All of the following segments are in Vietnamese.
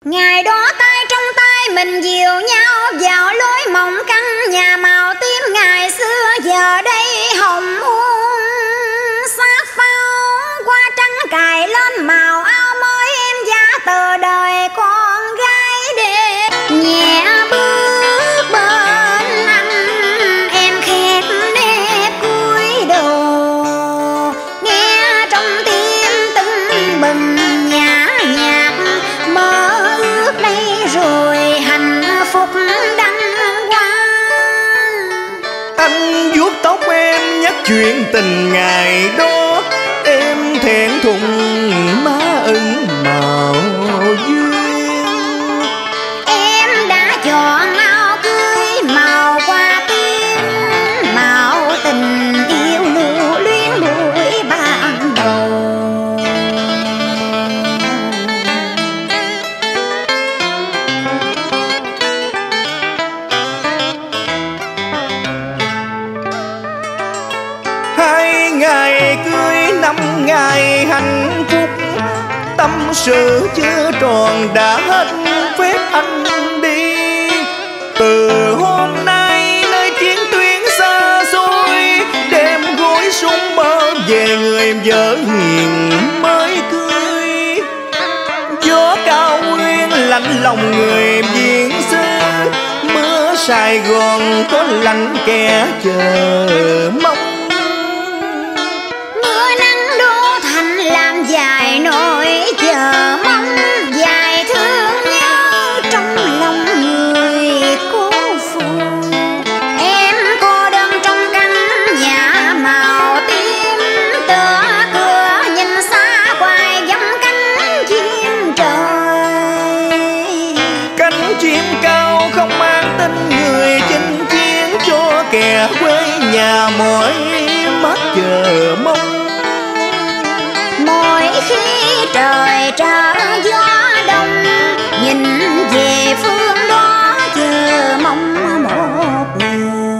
Ngày đó tay trong tay mình dìu nhau vào lối mộng căn nhà màu tím ngày xưa, giờ đây hồng uông sát phao qua trắng cài lên màu áo mới em giá tờ đời con gái đẹp nhẹ bước bên anh em khép nép cúi đầu nghe trong tim tưng bừng nhã nhạc mơ ước đây rồi hạnh phúc đăng hoa. Anh vuốt tóc em nhắc chuyện tình ngày đó, em thẹn thùng má ửng màu duyên. Em đã chọn áo cưới màu hoa tím, màu tình yêu lưu luyến buổi ban đầu. Hai ngày cưới năm ngày hạnh phúc, tâm sự chưa tròn đã hết phép anh đi. Từ hôm nay nơi chiến tuyến xa xôi, đem gối súng mơ về người vợ hiền mới cưới. Gió cao nguyên lạnh lòng người biển xứ, mưa Sài Gòn có lạnh kẻ chờ mong. Mưa nắng đô thành làm dài nỗi chờ mong, dài thương nhớ trong lòng người cố phụ. Em cô đơn trong căn nhà màu tím, tựa cửa nhìn xa hoài dòng cánh chim trời. Cánh chim cao không mang tên người chinh chiến, cho kẻ quê nhà mỏi mắt chờ mong. Mỗi khi trời trở gió đông, nhìn về phương đó chờ mong một người.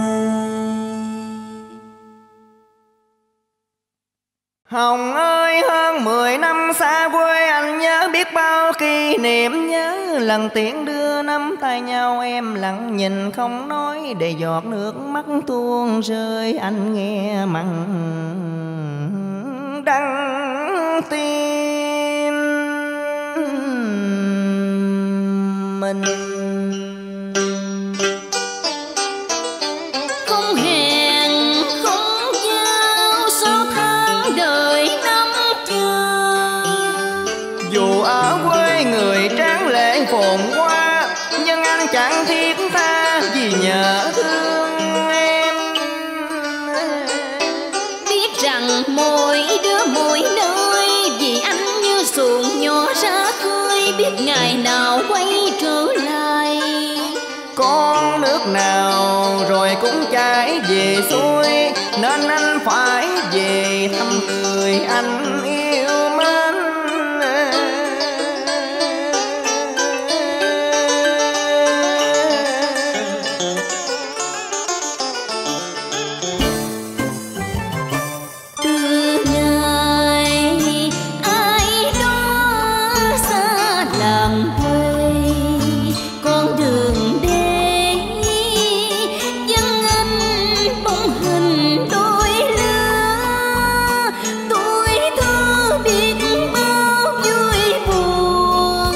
Hồng ơi, hơn 10 năm xa quê anh nhớ biết bao kỷ niệm, nhớ lần tiễn đưa nắm tay nhau em lặng nhìn không nói, để giọt nước mắt tuôn rơi anh nghe mặn đắng tim mình. Không hẹn không giao số tháng đời năm chờ. Dù ở quê người tráng lệ phồn hoa, nhưng anh chẳng thiết tha vì nhớ thương em. Biết rằng mỗi đứa mỗi nơi, vì anh như xuồng nhỏ ra khơi, biết ngày nào quay trở lại. Con nước nào rồi cũng chảy về xuôi, nên anh phải về thăm người anh yêu mến. Từ ngày ai đó xa làng quê, con đường để dân anh bóng hình đôi lứa. Tuổi thơ biết bao vui buồn,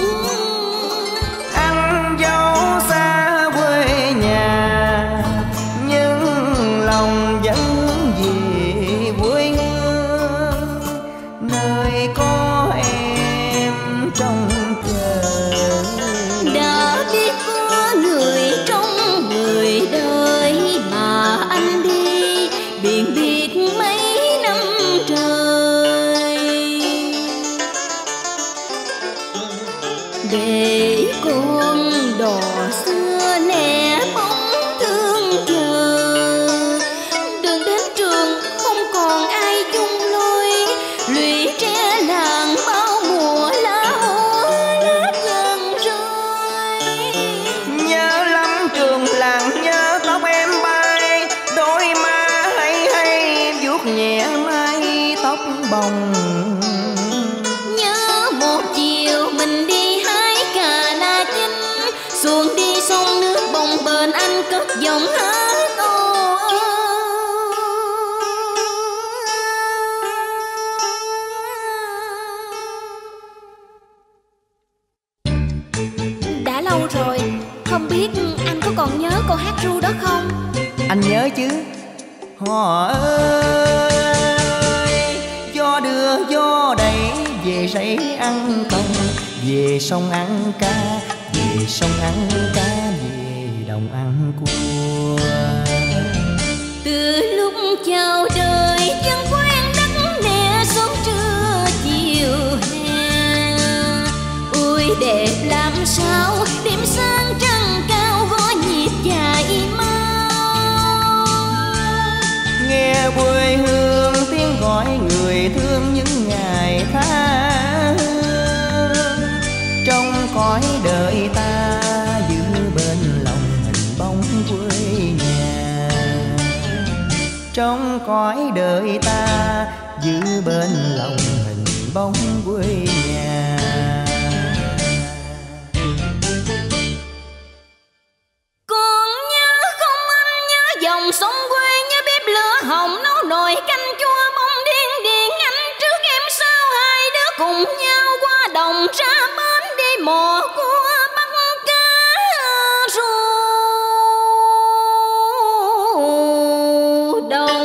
Anh dẫu xa quê nhà, nhưng lòng vẫn về quê hương, nơi có em trong chờ. đã biết có người trong 10 đời mà anh đi biển biệt mấy năm trời, để con đò xưa lẻ bóng thương chờ. Đường đến trường không còn ai chung lối, lũy tre làng bao mùa lá hoa lớp dần rơi. Nhớ lắm trường làng, nhớ tóc em bay, đôi má hay hay vuốt nhẹ mái tóc bồng. Nhớ một chiều mình đi hái cà la xuồng đi sông nước bồng bềnh anh cất giọng hát. Đã lâu rồi, không biết anh có còn nhớ câu hát ru đó không? Anh nhớ chứ. Hò ơi, gió đưa gió đẩy về rẫy ăn công, về sông ăn cá, về sông ăn cá, về đồng ăn cua. Từ lúc chào đời chân quen đất nè, sớm trưa chiều hè. Ôi đẹp làm sao đêm sáng trăng cao gõ nhịp dài mau. Nghe quê hương tiếng gọi người thương những ngày tháng, trong cõi đời ta giữ bên lòng hình bóng quê nhà. Trong cõi đời ta giữ bên lòng hình bóng quê nhà. Còn nhớ không anh, nhớ dòng sông quê, nhớ bếp lửa hồng nấu nồi canh chua bông điên điền. Anh trước em sau hai đứa cùng nhau qua đồng ra bến đi mò cua bắt cá ru đồng.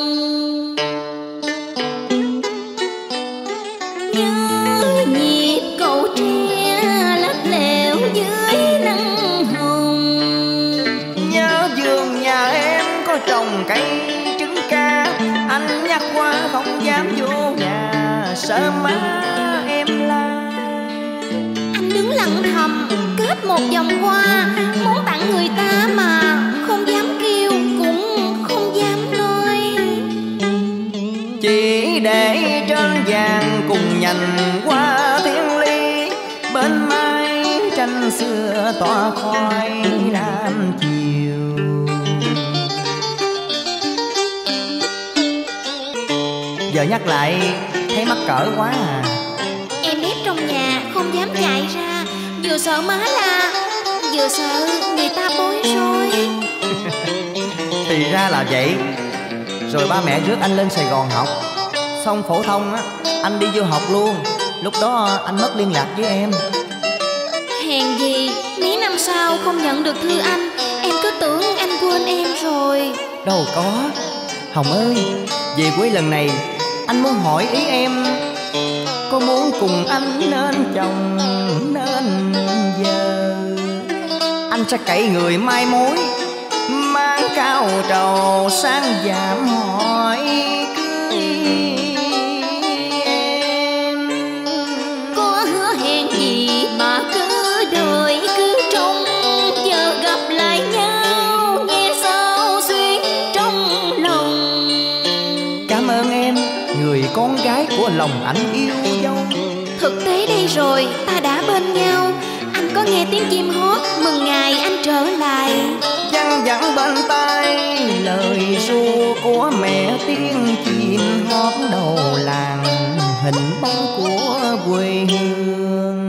Nhớ nhịp cầu tre lách lèo dưới nắng hồng. Nhớ vườn nhà em có trồng cây trứng cá, anh nhắc qua không dám vô nhà sợ má em la. Anh đứng lặng thầm kết một vòng hoa, muốn tặng người ta mà không dám kêu cũng không dám nói. Chỉ để trên vàng cùng nhành qua thiên ly, bên mai tranh xưa tỏa khói lam chiều. Giờ nhắc lại thấy mắc cỡ quá à. Em nép trong nhà không dám chạy ra, vừa sợ má la, vừa sợ người ta bối rối. Thì ra là vậy. Rồi ba mẹ rước anh lên Sài Gòn học, xong phổ thông á anh đi du học luôn. Lúc đó anh mất liên lạc với em. Hèn gì mấy năm sau không nhận được thư anh, em cứ tưởng anh quên em rồi. Đâu có. Hồng ơi, về quê lần này anh muốn hỏi ý em, có muốn cùng anh nên chồng nên vợ. Anh sẽ cậy người mai mối, mang cao trầu sang giảm hỏi cưới em. Có hứa hẹn gì mà cứ đợi cứ trông, giờ gặp lại nhau nghe sao xuyên trong lòng. Cảm ơn em, người con gái của lòng anh yêu dấu. Thực tế đây rồi, ta đã bên nhau. Anh có nghe tiếng chim hót mừng ngày anh trở lại. Văng vẳng bên tai lời ru của mẹ, tiếng chim hót đầu làng, hình bóng của quê hương.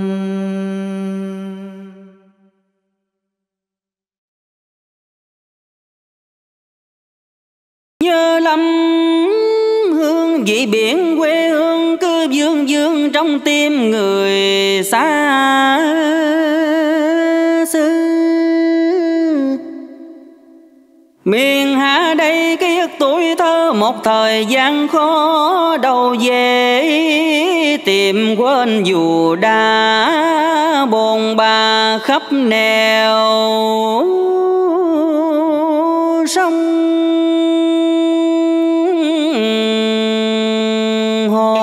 Nhớ lắm hương vị biển quê hương, cứ vương vương trong tim người xa xứ. Miền Hạ đây ký ức tuổi thơ, một thời gian khó đâu về tìm quên, dù đã bồn bà khắp nẻo sông hồ.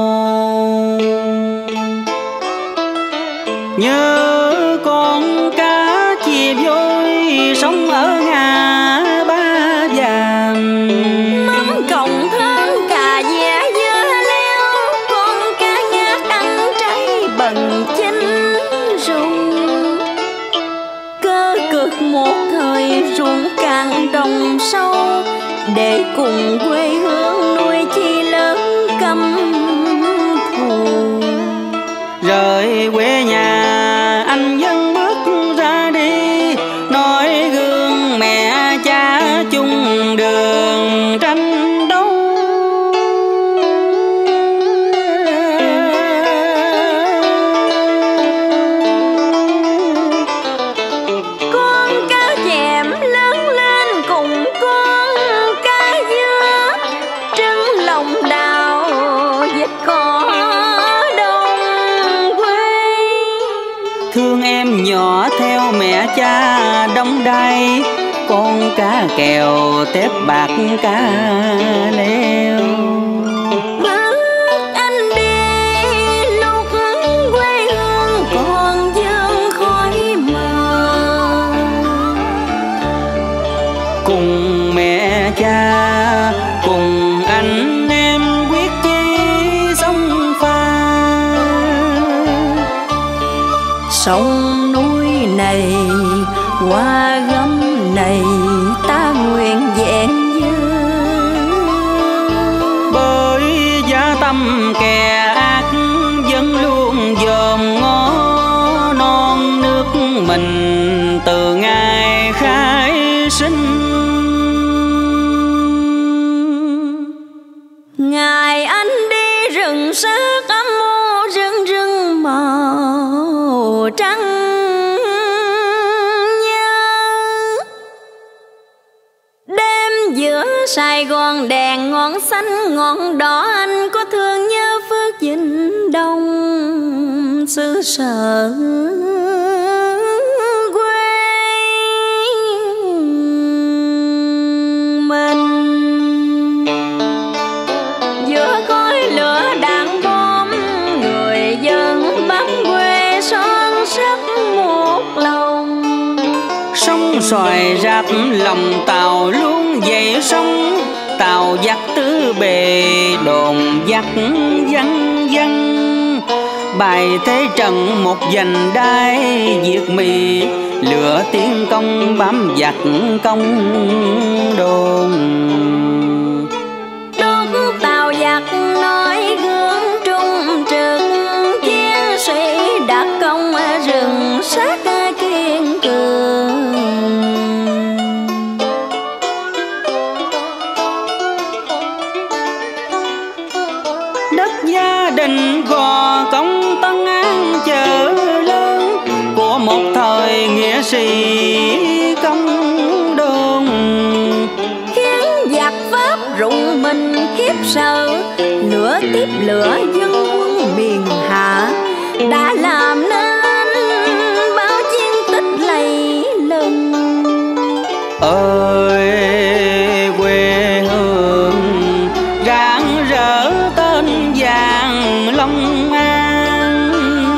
Nhớ con cá chìm vôi sống ở ngã Ba Vàm, Mắm còng thơm cà dẻ dưa leo, con cá nhát ăn trái bần chinh rung. Cơ cực một thời ruộng cạn đồng sâu, để cùng quê hương nuôi chi lớn căm thù. rời quê nhà anh vẫn bước ra đi thương em nhỏ theo mẹ cha đóng đai, con cá kèo tép bạc cá leo. Bước anh đi lúc quê hương còn vương khói mờ, cùng mẹ cha cùng anh em quyết chí sông pha. sông núi này qua gấm này ta nguyện vẹn như. Bởi giá tâm kẻ ác vẫn luôn dòm ngó non nước mình từ ngày khai sinh. Ngày anh đi rừng sát âm mô rừng rừng màu trắng nhớ, đêm giữa Sài Gòn đèn ngọn xanh ngọn đỏ, anh có thương nhớ Phước Vĩnh Đông xứ sở quê mình. Giữa khói lửa đạn bom người dân Bắc quê son sắt một lòng. Sông xoài rạp lòng tàu luôn dậy sóng, tàu dắt tứ bề đồn dắt văng văng. Bài thế trận một vành đai diệt mì, lửa tiến công bám giặc công đồn. Đốt tàu giặc nói gương trung trực, chiến sĩ đặc công rừng sát kiên cường. Đất gia đình gò công Tân An chợ lớn, của một thời nghĩa sĩ công đồn. Khiến giặc Pháp rụng mình khiếp sợ, lửa tiếp lửa dân quân miền Hạ, đã làm nên báo chiến tích lầy lừng. Ơi quê hương rạng rỡ tên vàng Long An,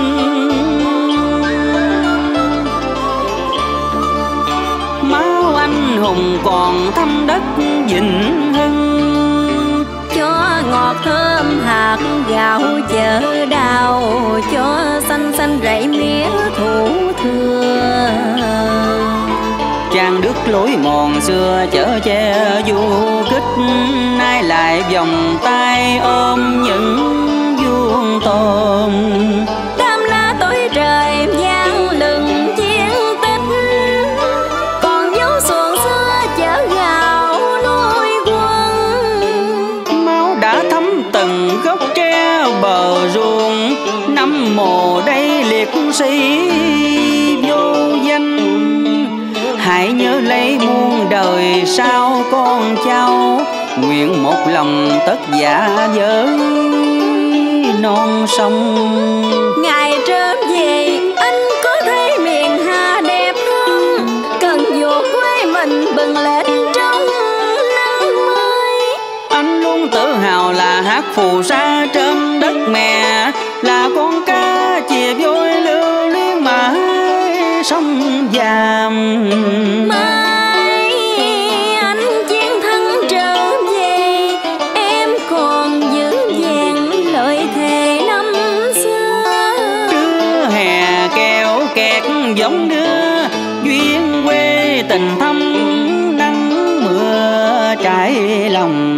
máu anh hùng còn thấm đất Vĩnh Hưng. Cho ngọt thơm hạt gạo chợ đào, cho xanh xanh rẫy mía thủ thừa. Trang đức lối mòn xưa chở che du kích, nay lại vòng tay ôm những vuông tôm. Đam la tối trời vang lừng chiến tích, còn dấu xuồng xưa chở gạo nuôi quân. Máu đã thấm từng gốc tre bờ ruộng, năm mồ đây liệt sĩ vô danh. Hãy nhớ lấy muôn đời sau con cháu, nguyện một lòng tất dạ với non sông. Ngày trở về anh có thấy miền Hà đẹp không? Cần dù quê mình bừng lên trong nắng mới. Anh luôn tự hào là hát phù sa trên đất mẹ, là con cá chìa vôi lưu luyến mãi sông vàm. Mai anh chiến thắng trở về, em còn giữ vẹn lời thề năm xưa. Trưa hè kéo kẹt giống đưa, duyên quê tình thâm nắng mưa trải lòng.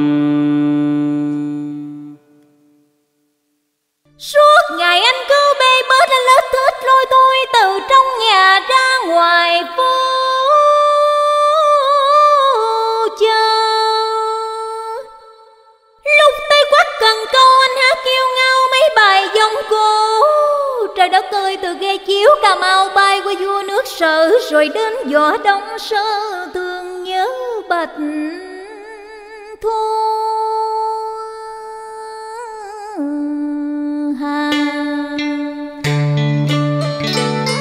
Suốt ngày anh cứ bê bết lên lết thết lôi tôi từ trong nhà ra ngoài phố chờ. Lúc tới quách cần câu anh hát kêu ngao mấy bài giọng cô. Trời đất ơi, từ ghe chiếu Cà Mau bay qua vua nước Sở, rồi đến võ Đông Sơ thương nhớ Bạch Thu Hà.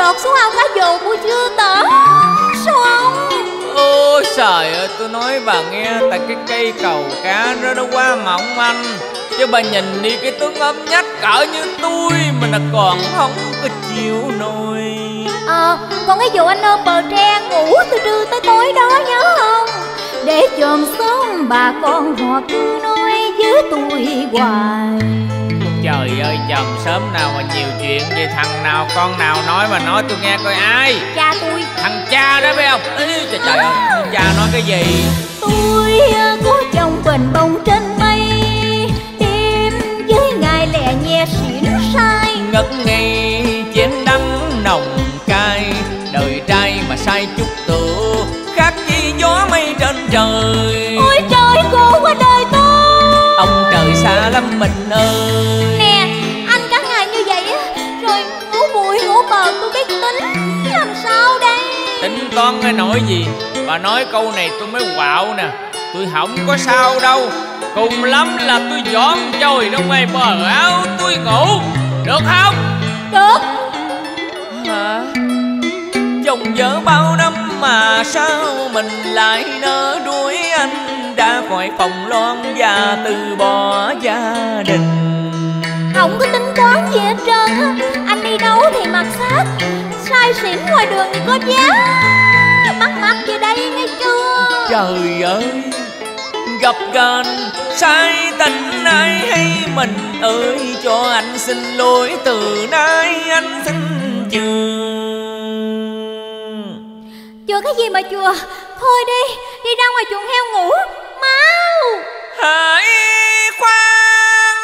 lọt xuống ao cá dồ của chưa tở. Sao ông? Ôi trời ơi, tôi nói bà nghe, tại cái cây cầu cá nó quá mỏng manh, chứ bà nhìn đi cái tướng ấm nhách cỡ như tôi mà là còn không có chịu nổi. Còn cái vụ anh ôm bờ tre ngủ từ trưa tới tối đó nhớ không? Để chòm xóm bà con họ cứ nói với tôi hoài. Trời ơi, chòm xóm nào mà nhiều chuyện vậy? Thằng nào con nào nói mà nói tôi nghe coi ai? Cha tôi. Thằng cha đó phải không? Ê, trời ơi, cha nói cái gì? Tôi có chồng bền bông trên mây, đêm với ngài lẹ nhẹ xỉn sai. Ngất ngây chén đắng nồng cay, đời trai mà sai chút tựa khác chi gió mây trên trời. Ôi trời, khổ quá đời tôi. Ông trời xa lắm mình ơi. Nè, anh cả ngày như vậy á, rồi ngủ bụi ngủ bờ tôi biết tính làm sao đây? Tính toán cái nỗi gì? Bà nói câu này tôi mới quạo nè. Tôi không có sao đâu, cùng lắm là tôi dọn chồi trong ngay bờ áo tôi ngủ, được không? Được. Hả? Chồng vợ bao năm mà sao mình lại nỡ đuổi anh ra khỏi phòng loan và từ bỏ gia đình. Không có tính toán gì hết trơn á. Anh đi đâu thì mặc sát, sai xỉn ngoài đường thì có giá. Bắt mặt về đây nghe chưa? Trời ơi, gặp gành sai tình ai hay mình ơi, cho anh xin lỗi từ nay anh xin chừa. Chừa cái gì mà chừa? Thôi đi, đi ra ngoài chuồng heo ngủ mau. Hãy khoan,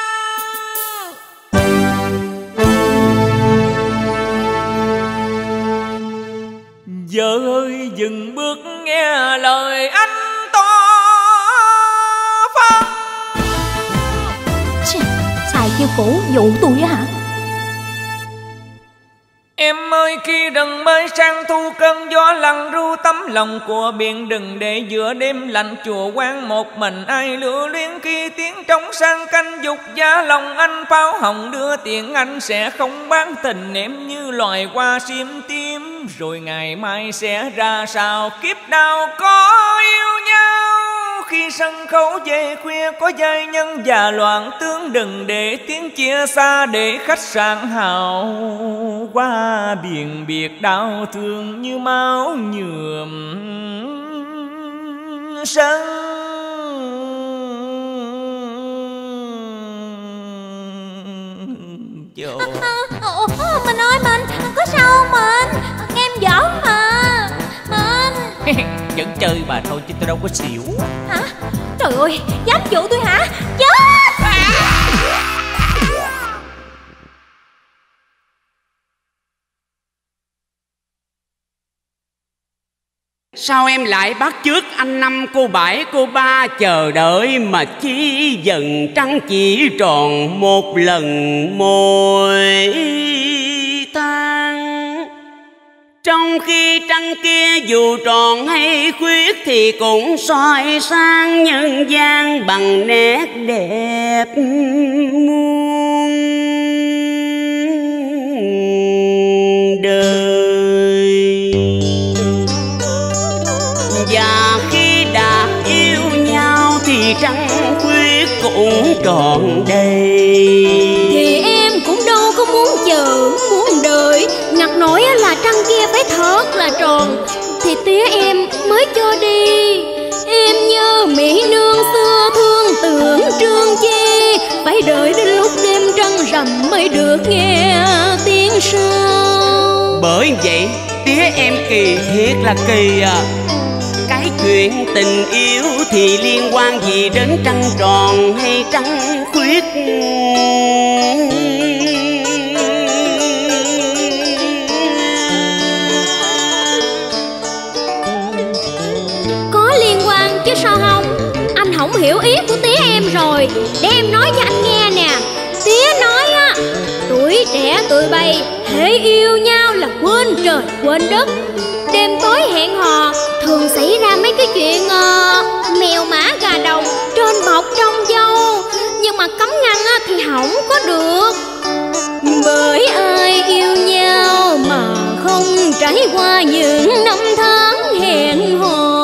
vợ ơi dừng bước nghe lời anh to phân. Xài chiêu cũ dụ tôi á hả? Em ơi khi đừng mới sang thu, cơn gió lặng ru tấm lòng của biển, đừng để giữa đêm lạnh chùa quan một mình ai lửa luyến. Khi tiếng trống sang canh dục giá lòng anh, pháo hồng đưa tiền anh sẽ không bán tình em như loài hoa sim tím. Rồi ngày mai sẽ ra sao, kiếp nào có yêu nhau. Khi sân khấu về khuya có giai nhân già loạn tướng, đừng để tiếng chia xa, để khách sạn hào qua biển biệt đau thương như máu nhuộm sân. Mình ơi mình, có sao không mình? Nghe em giỡn mà. Mình vẫn chơi bà thôi chứ tôi đâu có xỉu. hả? Trời ơi, dám dụ tôi hả? Chết! Sao em lại bắt chước anh năm cô bảy cô ba, chờ đợi mà chi dần trăng chỉ tròn một lần mỗi tháng. Trong khi trăng kia dù tròn hay khuyết thì cũng soi sáng nhân gian bằng nét đẹp muôn đời. Và khi đã yêu nhau thì trăng khuyết cũng tròn đầy. Thì em cũng đâu có muốn chờ, muốn đợi, ngặt nổi là trăng kia phải thật là tròn thì tía em mới cho đi. Em như mỹ nương xưa thương tưởng trương chi, phải đợi đến lúc đêm trăng rằm mới được nghe tiếng sao. Bởi vậy tía em kỳ thiệt là kỳ à. Cái chuyện tình yêu thì liên quan gì đến trăng tròn hay trăng khuyết? Có liên quan chứ sao không? Anh không hiểu ý của tía em rồi, để em nói cho anh nghe nè. Tía nói á, tuổi trẻ tụi bay hễ yêu nhau là quên trời quên đất, đêm tối hẹn hò thường xảy ra mấy cái chuyện mèo mã gà đồng trên bọc trong dâu. Nhưng mà cấm ngăn á, thì không có được. Bởi ai yêu nhau mà không tròn, trải qua những năm tháng hẹn hò.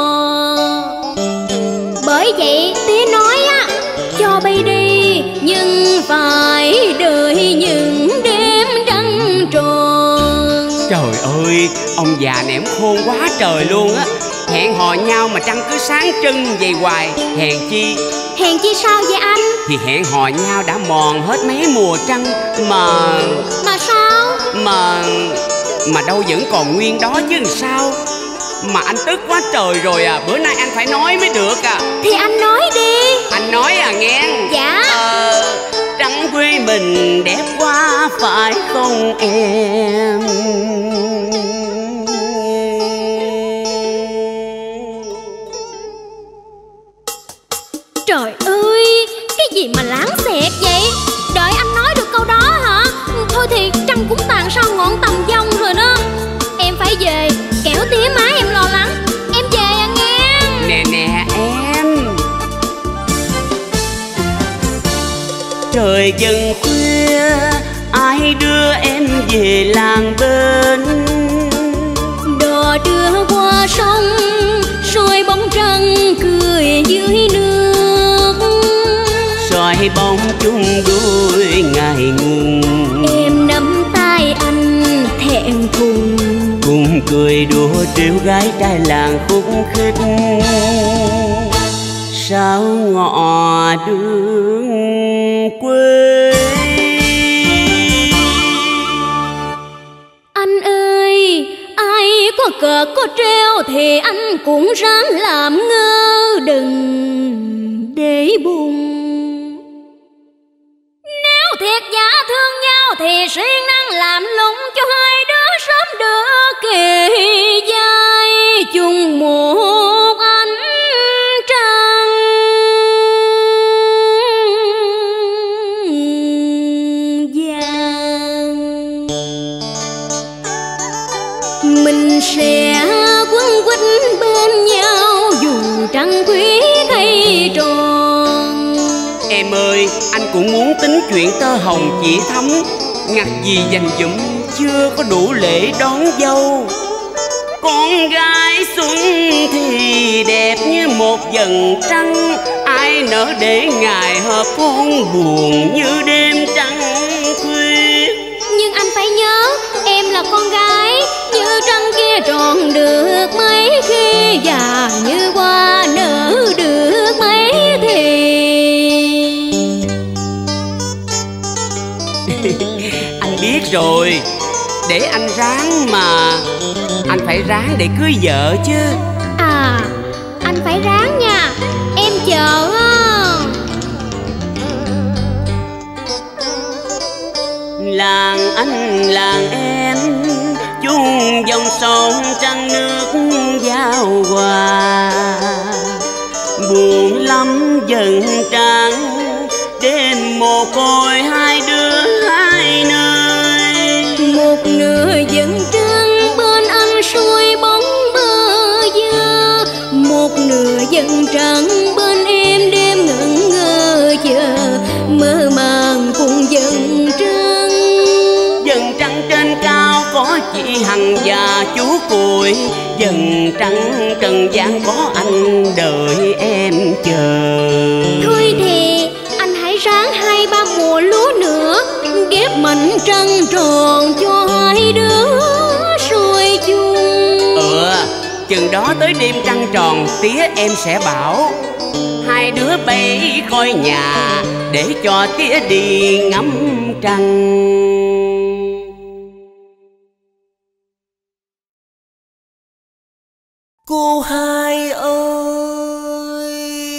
Bởi vậy tía nói á, cho bay đi nhưng phải đợi những đêm trăng tròn. Trời ơi, ông già nẻm khôn quá trời luôn á. Hẹn hò nhau mà trăng cứ sáng trưng vậy hoài. Hèn chi Sao vậy anh? Thì hẹn hò nhau đã mòn hết mấy mùa trăng mà sao? Mà đâu vẫn còn nguyên đó chứ làm sao. Mà anh tức quá trời rồi à. Bữa nay anh phải nói mới được à. Thì anh nói đi. Anh nói à nghe. Dạ. Trăng quê mình đẹp quá phải không em? Trời ơi, cái gì mà láng xẹt vậy? Đợi anh nói được câu đó hả? Thôi thì trăng cũng tàn sau ngọn tầm dông rồi đó. Em phải về, kẻo tía má em lo lắng. Em về à nghe. Nè em. Trời dần khuya, ai đưa em về làng bên? Đò đưa qua sông, soi bóng trăng cười dưới nước. Soi bóng chung đôi ngày ngùng. Em nắm tay anh thẹn thùng, cùng cười đùa trêu gái trai làng khúc khích. Sao ngọ đường quê. Anh ơi, ai có cờ có treo thì anh cũng ráng làm ngơ, đừng để buồn. Nếu thiệt giả thương nhau thì siêng năng làm lụng cho hai đứa sớm được kề vai chung một ánh trăng. Mình sẽ quấn quýt bên nhau dù trăng quý cây tròn. Em ơi, anh cũng muốn tính chuyện tơ hồng chỉ thắm. Ngặt gì dành dụm chưa có đủ lễ đón dâu. Con gái xuân thì đẹp như một vầng trăng, ai nỡ để ngày hợp hôn buồn như đêm trăng khuya. Nhưng anh phải nhớ, em là con gái, như trăng kia tròn được mấy khi, già như hoa nở được mấy thì. Anh biết rồi, để anh ráng mà. Anh phải ráng để cưới vợ chứ. À, anh phải ráng nha, em chờ á. Làng anh làng em chung dòng sông trăng nước giao hòa. Buồn lắm dần trăng đêm mồ côi hai đứa hai nơi. Một nửa dần trăng bên anh xuôi bóng bơ vơ, một nửa dần trăng bên em đêm ngẩn ngơ chờ, mơ màng cùng dần trăng. Dần trăng trên cao có chị Hằng và chú Cùi. Dần trăng trần gian có anh đợi em chờ. Thôi thì anh hãy ráng 2-3 mùa lúa nữa, ghép mảnh trăng tròn cho hai đứa xuôi chung. Chừng đó tới đêm trăng tròn tía em sẽ bảo hai đứa bay coi nhà, để cho tía đi ngắm trăng. Cô hai ơi,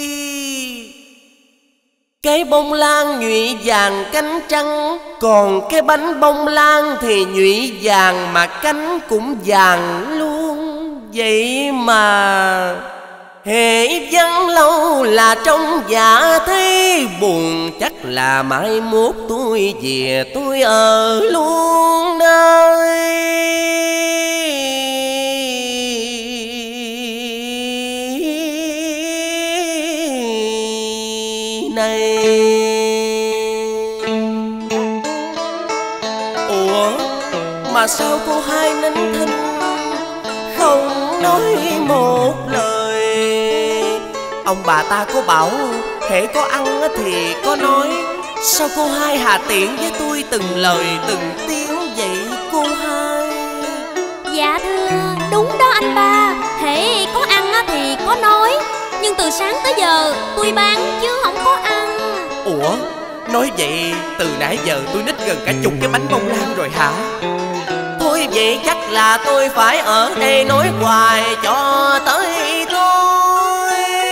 cái bông lan nhụy vàng cánh trắng, còn cái bánh bông lan thì nhụy vàng mà cánh cũng vàng luôn. Vậy mà hễ vắng lâu là trong dạ thấy buồn, chắc là mai mốt tôi về tôi ở luôn nơi này. Ủa mà mà sao cô hai nín thinh không nói một lời. Ông bà ta có bảo hễ có ăn thì có nói, sao cô hai hà tiện với tôi từng lời từng tiếng vậy cô hai? Dạ thưa, đúng đó anh ba. Hễ có ăn thì có nói, nhưng từ sáng tới giờ tôi bán chứ không có ăn. Ủa, nói vậy từ nãy giờ tôi nít gần cả chục cái bánh bông lan rồi hả? Thôi vậy chắc là tôi phải ở đây nói hoài cho tới tôi.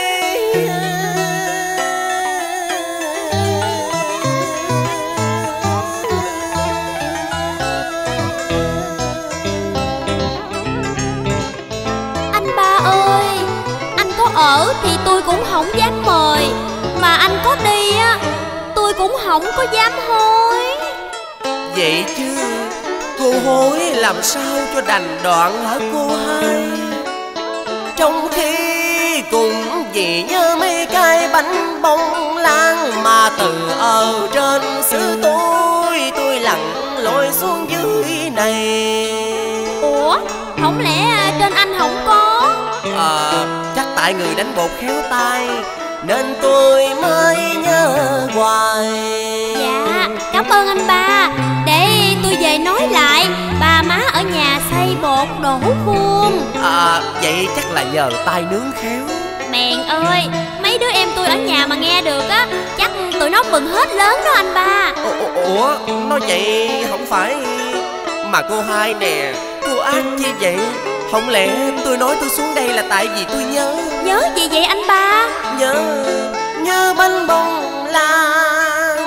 Anh ba ơi, anh có ở thì tôi cũng không dám mời, mà anh có đi á tôi cũng không có dám hối. Vậy chứ cô hối làm sao cho đành đoạn hả cô hai? Trong khi cùng vì nhớ mấy cái bánh bông lan mà từ ở trên xứ tôi lặn lội xuống dưới này. Ủa, không lẽ trên anh không có? Chắc tại người đánh bột khéo tay nên tôi mới nhớ hoài. Dạ, cảm ơn anh ba. Để tôi về nói lại, ba má ở nhà xay bột đổ khuôn. Vậy chắc là nhờ tay nướng khéo. Mèn ơi, mấy đứa em tôi ở nhà mà nghe được á, chắc tụi nó mừng hết lớn đó anh ba. Ủa, nói vậy không phải. Mà cô hai nè, cô ác chi vậy? Không lẽ tôi nói tôi xuống đây là tại vì tôi nhớ? Nhớ gì vậy anh ba? Nhớ bánh bông lan.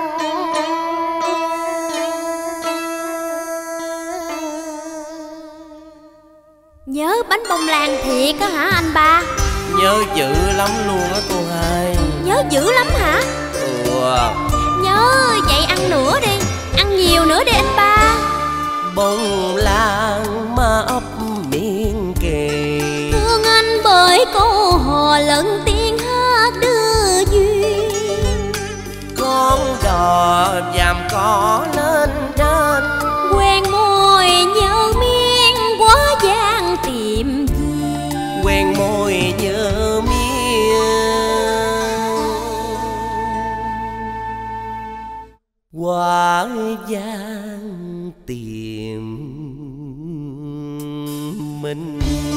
Nhớ bánh bông lan thiệt á hả anh ba? Nhớ dữ lắm luôn á cô hai. Nhớ dữ lắm hả? Nhớ vậy ăn nữa đi, ăn nhiều nữa đi anh ba. Bông lan mà ấp miệng kề, thương anh bởi câu hò lần tiếng hát đưa duyên. con đò dàm có lên trên, quen môi nhớ miên quá gian tìm gì. quen môi nhớ miên quá gian tìm mình.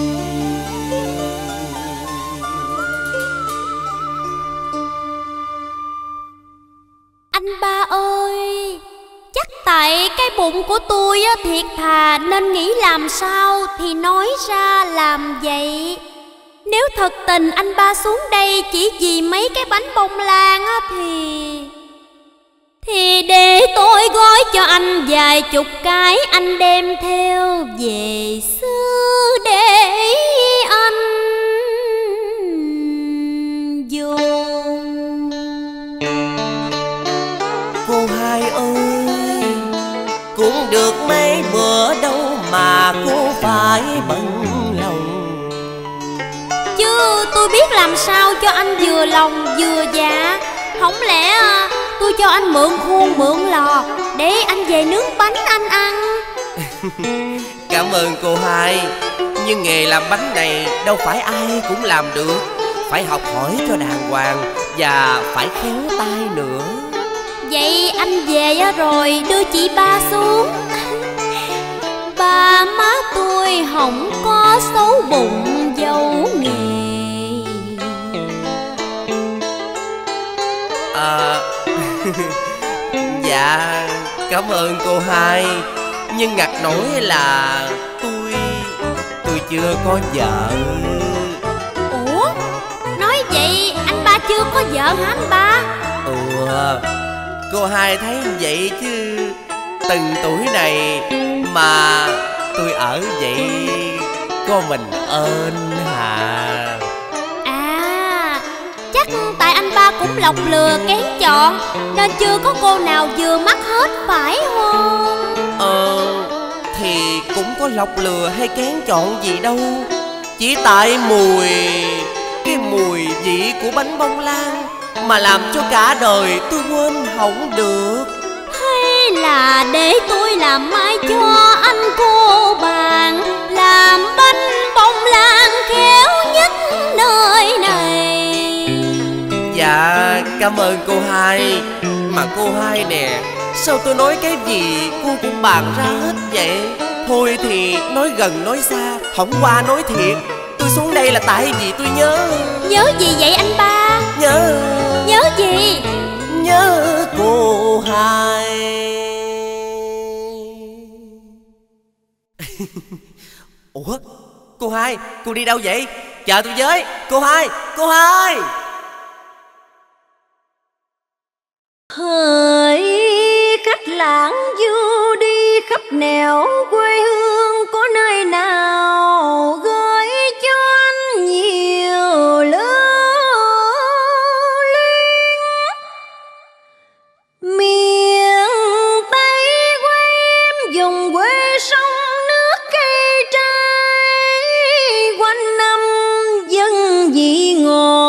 Anh ba ơi, chắc tại cái bụng của tôi á thiệt thà nên nghĩ làm sao thì nói ra làm vậy. Nếu thật tình anh ba xuống đây chỉ vì mấy cái bánh bông lan á thì để tôi gói cho anh vài chục cái, anh đem theo về xứ để anh dùng. Cô hai ơi, cũng được mấy bữa đâu mà cô phải bận lòng. Chứ tôi biết làm sao cho anh vừa lòng vừa dạ. Không lẽ tôi cho anh mượn khuôn mượn lò để anh về nướng bánh anh ăn? Cảm ơn cô hai, nhưng nghề làm bánh này đâu phải ai cũng làm được. Phải học hỏi cho đàng hoàng và phải khéo tay nữa. Vậy anh về rồi đưa chị ba xuống. Ba má tôi không có xấu bụng dâu nghề. Dạ, cảm ơn cô hai, nhưng ngặt nỗi là tôi chưa có vợ. Ủa, nói vậy anh ba chưa có vợ hả anh ba? Cô hai thấy vậy chứ từng tuổi này mà tôi ở vậy có mình ơn hả? Chắc tại anh ba cũng lọc lừa kén chọn nên chưa có cô nào vừa mắt hết phải không? Thì cũng có lọc lừa hay kén chọn gì đâu. Chỉ tại cái mùi vị của bánh bông lan mà làm cho cả đời tôi quên không được. Hay là để tôi làm mai cho anh cô bạn, làm bánh bông lan khéo nhất nơi này. Dạ cảm ơn cô hai. Mà cô hai nè, sao tôi nói cái gì cô cũng bàn ra hết vậy? Thôi thì nói gần nói xa, không qua nói thiệt. Tôi xuống đây là tại vì tôi nhớ. Nhớ gì vậy anh ba? Nhớ gì? Nhớ cô hai. Ủa cô hai, cô đi đâu vậy? Chờ tôi với. Cô hai, cô hai. Hỡi khách lãng du đi khắp nẻo quê hương, có nơi nào gửi cho anh nhiều lưu luyến. Miền Tây quê em vùng quê sông nước cây trái, quanh năm dân vị ngọt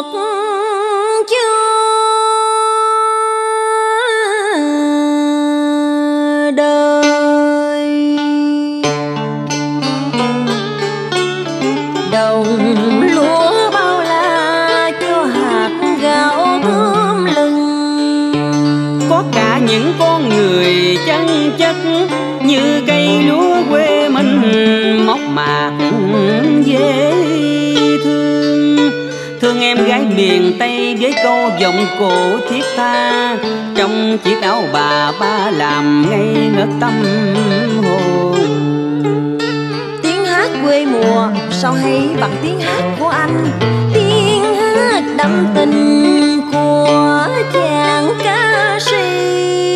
những con người chân chất như cây lúa quê mình mộc mạc dễ thương. Thương em gái miền Tây với câu giọng cổ thiết tha, trong chiếc áo bà ba làm ngây ngất tâm hồn. Tiếng hát quê mùa sao hay bằng tiếng hát của anh, tiếng hát đậm tình của chàng ca sĩ.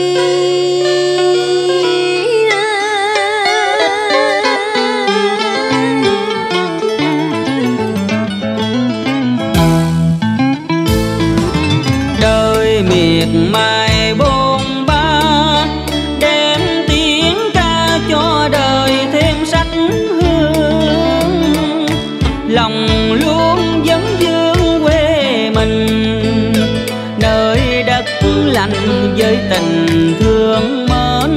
Miệt mài bôn ba đem tiếng ca cho đời thêm sắc hương, lòng luôn vấn vương quê mình, nơi đất lành với tình thương mến.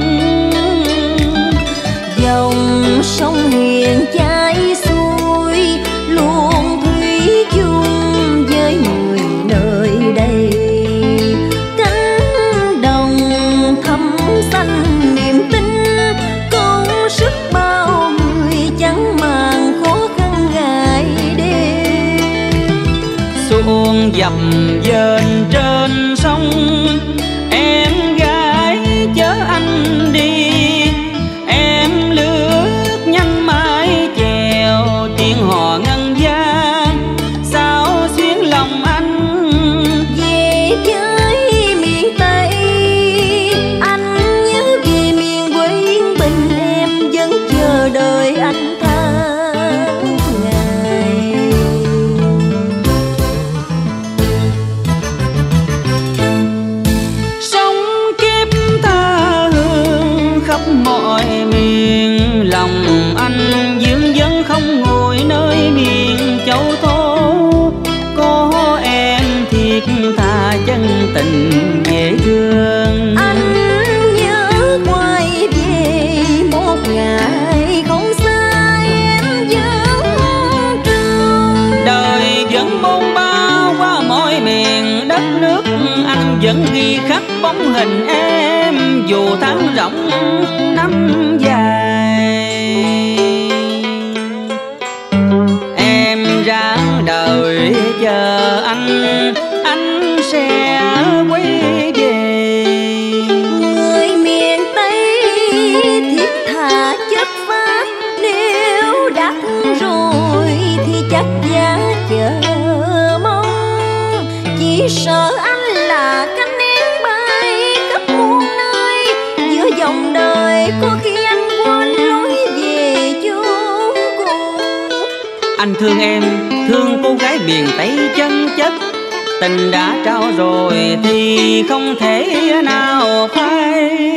Dòng sông hiền chảy xuôi luôn thủy chung với người nơi đây, xanh niềm tin công sức bao người chẳng màng khó khăn ngày đêm. Xuông dầm dền trên sông em gái chớ anh đi, em lướt nhanh mái chèo tiếng hò ngân vang sao xuyến lòng anh. Về với miền Tây anh nhớ về miền quê yên bình, em vẫn chờ đợi anh tháng ngày. Sống kiếp tha hương khắp mọi miền, lòng anh vương vấn không ngồi nơi miền châu thổ. Có em thiệt tha chân tình dễ thương, Anh nhớ quay về một ngày không xa em vẫn trường. đời vẫn bôn ba qua mọi miền đất nước, anh vẫn ghi khắc bóng hình em dù tháng rộng năm dài. Em ráng đời chờ anh sẽ quay về. Người miền Tây thiết tha chất phát, nếu đắc rồi thì chắc giá chờ mong. Chỉ sợ anh là cánh én bay khắp muôn nơi, giữa dòng đời có khi anh quên lối về chốn cùng. Anh thương em, thương cô gái miền Tây chân chất, tình đã trao rồi thì không thể nào phai.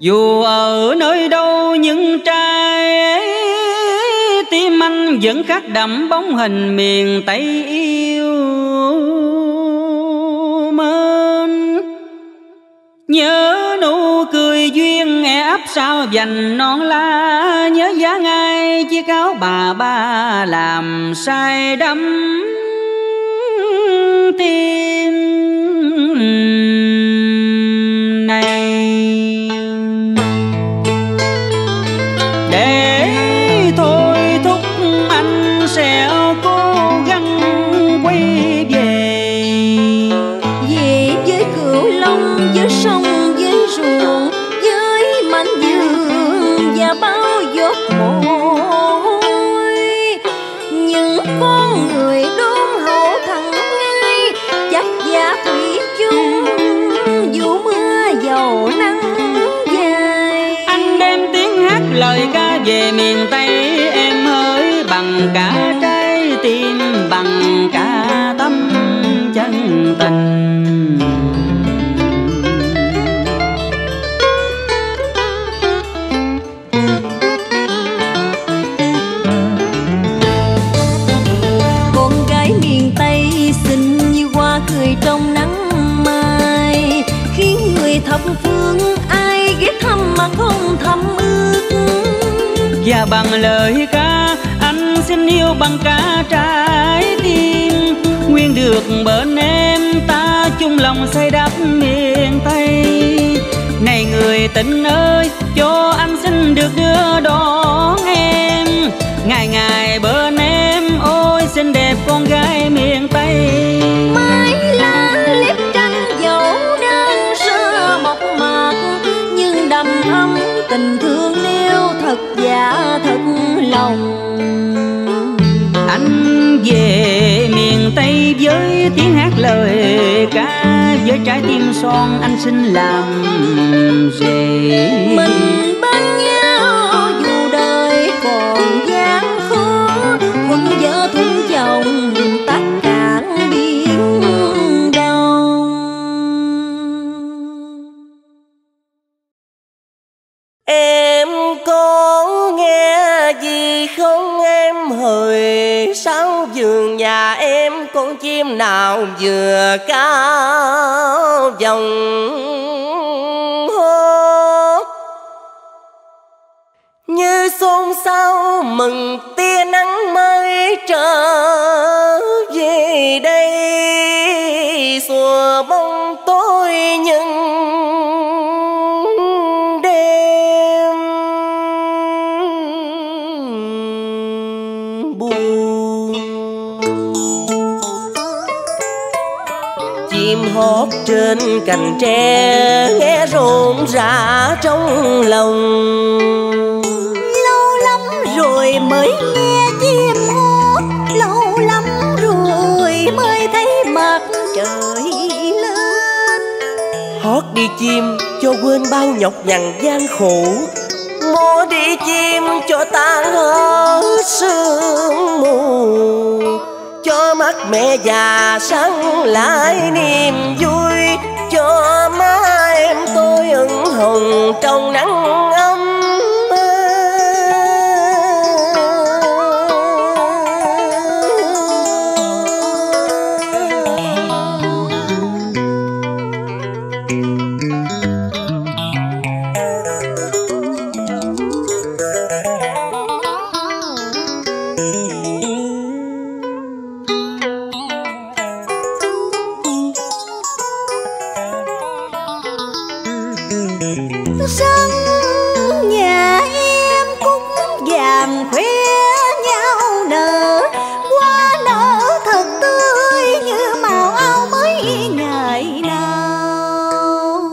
Dù ở nơi đâu những trai tim anh vẫn khắc đậm bóng hình miền Tây yêu mến. Nhớ nụ cười duyên e ấp sao dành non la, nhớ dáng ai chiếc áo bà ba làm say đắm tim này. Để thôi thúc anh sẽ cố gắng quay về, về với Cửu Long, với sông, với ruộng, với mảnh vườn và bao giọt mồ hôi. Những con người đốn hậu thằng ngay chắc giá thủy chung, dù mưa dầu nắng dài. anh đem tiếng hát lời ca về miền Tây em hỡi, bằng cả trái tim, bằng cả tâm chân tình. Con gái miền Tây xinh như hoa cười trong nắng mai, khiến người thập phương ai ghé thăm mà không thầm ước. Và bằng lời ca anh xin yêu bằng cả trái tim, nguyên được bên em ta chung lòng xây đắp miền Tây. Này người tình ơi, cho anh xin được đưa đón em, ngày ngày bên em ôi xinh đẹp con gái miền Tây. Mái lá liếp tranh dẫu đơn sơ mộc mạc, nhưng đầm ấm tình thương nêu thật giả thật lòng. Anh về miền Tây với tiếng hát lời ca, với trái tim son anh xin làm rể. Mình bên nhau dù đời còn gian khó, thuận vợ thuận chồng tất cả biển đông. Em có nghe gì không em hỡi, sau vườn nhà em con chim nào vừa cao vòng hô, như xôn xao mừng tia nắng mới trở về đây, xua bóng tối những đêm buồn. Chim hót trên cành tre nghe rộn rã trong lòng, Lâu lắm rồi mới nghe chim hót, lâu lắm rồi mới thấy mặt trời lên. hót đi chim cho quên bao nhọc nhằn gian khổ, múa đi chim cho tan hết sương mù, cho mắt mẹ già sáng lại niềm vui, cho má em tôi ửng hồng trong nắng ấm. Sân nhà em cúc vàng khoe nhau nở, hoa nở thật tươi như màu áo mới ngày nào.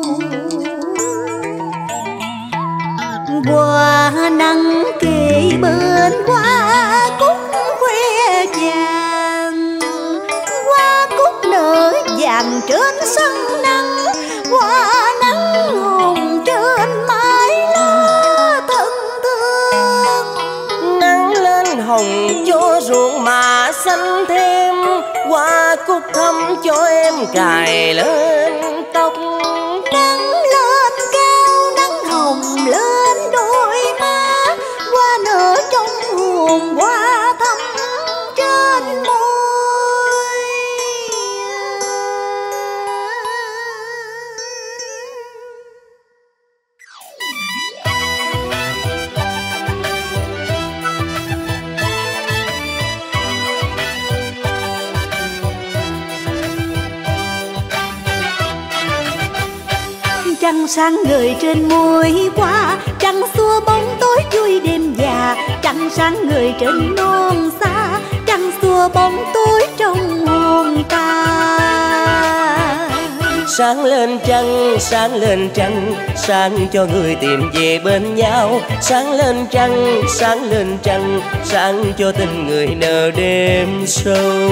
Hoa nắng kề bên hoa cúc khoe vàng, hoa cúc nở vàng trên sân nắng, hoa nắng hồng trên mái lá thân thương. Nắng lên hồng cho ruộng mà xanh thêm, hoa cúc thắm cho em cài lên tóc. Nắng lên cao nắng hồng buồn qua thăm trên môi. Trăng sáng ngời trên môi qua, trăng xua bóng tối vui đêm già. Trăng sáng ngời trên non xa, trăng xua bóng tối trong hồn ta. Sáng lên trăng, sáng lên trăng, sáng cho người tìm về bên nhau. Sáng lên trăng, sáng lên trăng, sáng cho tình người nở đêm sâu.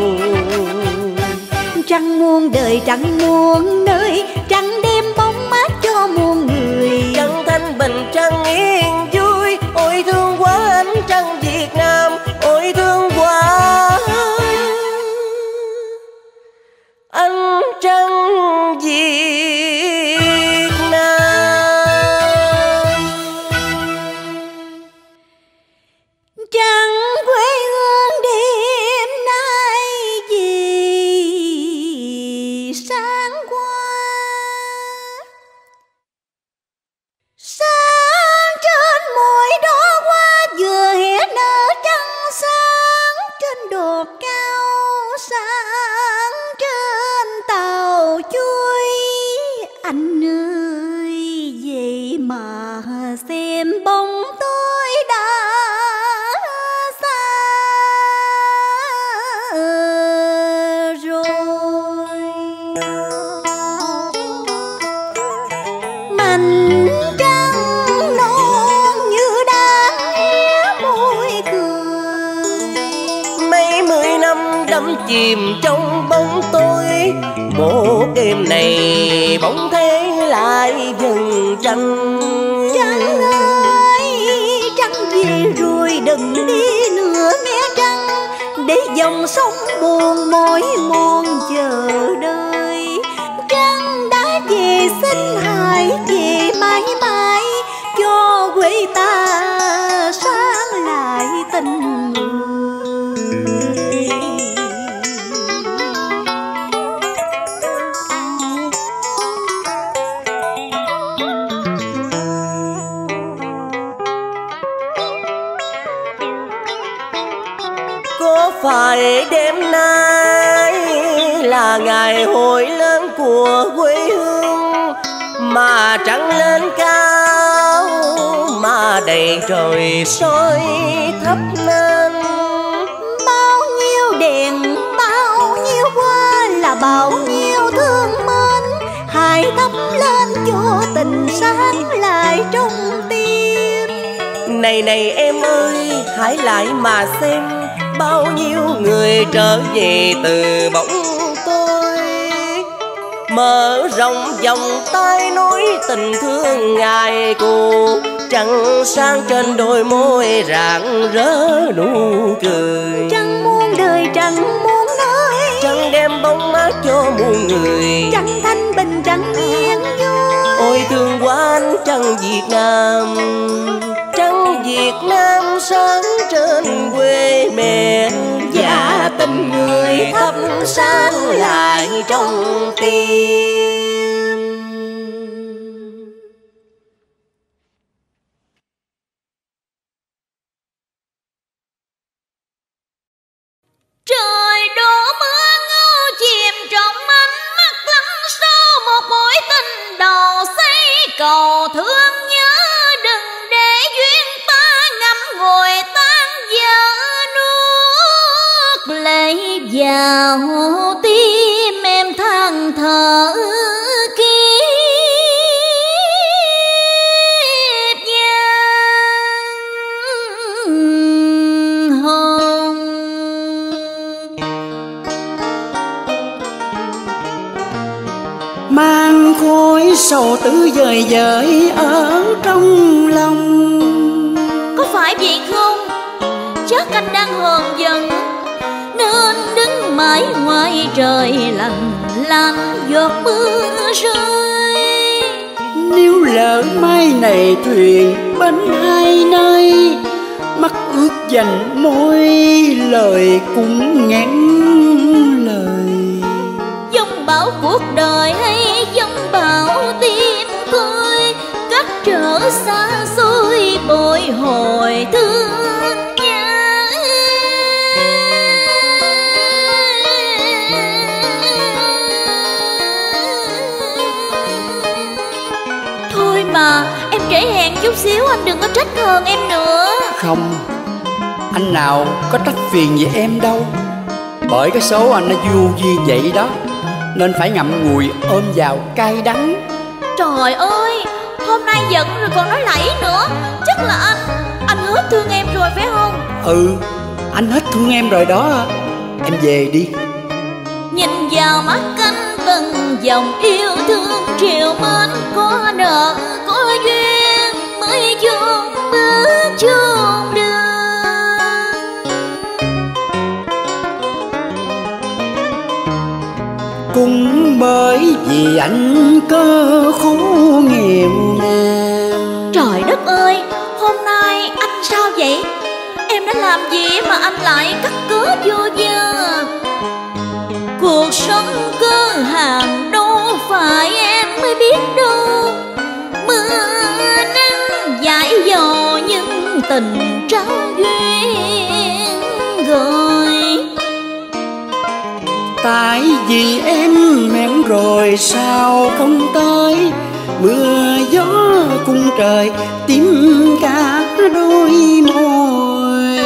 Trăng muôn đời, trăng muôn nơi, trăng đêm bóng mát cho muôn người. Trăng thanh bình, trăng yên vui, ôi thương quá ánh trăng Việt Nam, ôi thương quá ánh trăng Việt Nam. Trăng quê hương đêm nay vì sáng qua, sáng trên mỗi đó hoa vừa hé nở trăng sáng trên đồi cao, sáng trên tàu chuối. Anh ơi vậy mà xem bóng tôi đã xa rồi. Mảnh trăng non như đang hé môi cười. Mấy mươi năm đắm chìm trong bóng tối, một đêm này bóng thế lại dần trăng. Trăng ơi, trăng về rồi đừng đi nữa nghe trăng, để dòng sông buồn mỏi mòn chờ đợi. Trăng đã về xin hãy về mãi mãi, cho quê ta sáng lại tình người. Có phải đêm nay là ngày hội lớn của quê hương, mà trăng lên cao mà đầy trời soi thắp lên. Bao nhiêu đèn, bao nhiêu hoa là bao nhiêu thương mến, hãy thắp lên cho tình sáng lại trong tim. Này này em ơi, hãy lại mà xem, bao nhiêu người trở về từ bóng tôi, mở rộng vòng tay nối tình thương ngày cũ. Trăng sáng trên đôi môi rạng rỡ nụ cười. Trăng muôn đời, trăng muôn nơi, Trăng đem bóng mát cho muôn người. trăng thanh bình, trăng yên vui. Ôi thương quá ánh trăng Việt Nam, trăng Việt Nam sáng trên quê mẹ. Và tình người thắp sáng lại trong tim. Trời đổ mưa ngâu chìm trong ánh mắt lắng sâu, một mối tình đầu xây cầu thương nhớ, đừng để duyên ta ngắm ngồi tan vỡ, nuốt lệ vào tim em than thở kiếp nhân hồn. mang khối sầu tư dời dời ở trong lòng. Có phải vậy không? Chắc anh đang hờn giận nên đứng mãi ngoài trời lạnh lạnh giọt mưa rơi. Nếu lỡ mai này thuyền bến hai nơi, mắt ướt dành môi lời cũng ngán lời. Dông bão cuộc đời hay dông bão tim tôi, cách trở xa xôi bồi hồi thương nhớ. Thôi mà em trễ hẹn chút xíu, anh đừng có trách hơn em nữa. Không, anh nào có trách phiền gì em đâu. Bởi cái số anh nó vô duyên vậy đó, nên phải ngậm ngùi ôm vào cay đắng. Trời ơi, hôm nay giận rồi còn nói lẫy nữa. Chắc là anh hết thương em rồi phải không? Ừ, anh hết thương em rồi đó. Em về đi. Nhìn vào mắt anh từng dòng yêu thương triều mến, có nợ có duyên mới chung bước chung đường. Cũng bởi vì anh cơ khổ nghèo nàn. Trời đất ơi, hôm nay anh sao vậy? Em đã làm gì mà anh lại cắt cớ vô vơ? Cuộc sống cơ hàng đâu phải em mới biết đâu. Mưa nắng dãi dò nhưng tình trao duyên rồi. Tại vì em hẹn rồi sao không tới, mưa gió cung trời tím cả đôi môi.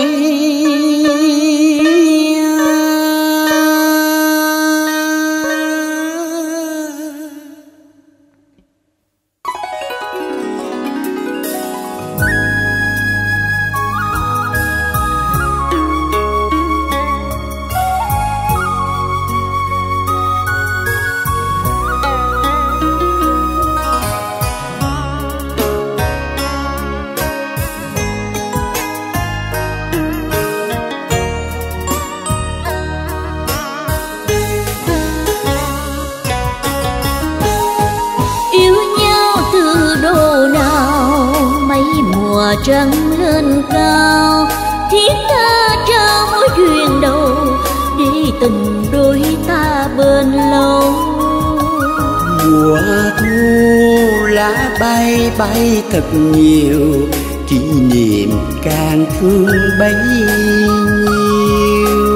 Trăng lên cao thiết tha trao mối duyên đầu, để tình đôi ta bền lâu. Mùa thu lá bay bay thật nhiều, kỷ niệm càng thương bấy nhiêu.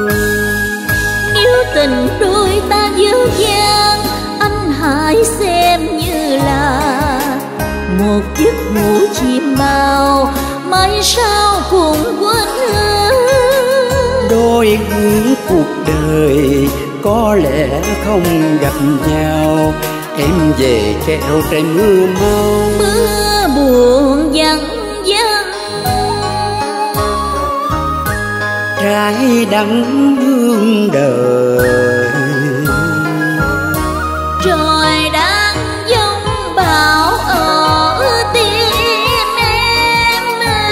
Nếu tình đôi ta dở dang, anh hãy xem như là một giấc ngủ chim bao, mai sau cũng quên hết. Đôi hướng cuộc đời có lẽ không gặp nhau, em về treo trái mưa mau. Mưa buồn vắng vắng, trái đắng hương đời. Trời đang giông bão ở tim em,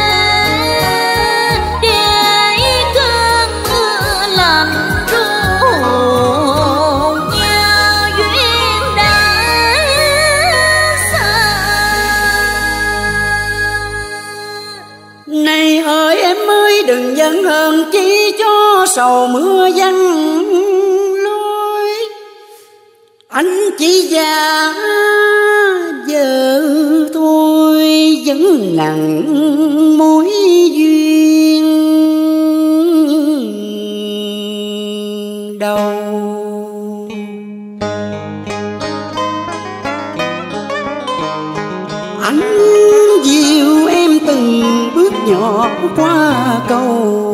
để cơn mưa lạnh ru hồn nhau duyên đã xa. Này ơi em ơi, đừng giận hờn chi cho sầu mưa văng lối. Anh chỉ già vợ thôi, vẫn nặng mối duyên đầu. Anh dìu em từng bước nhỏ qua cầu.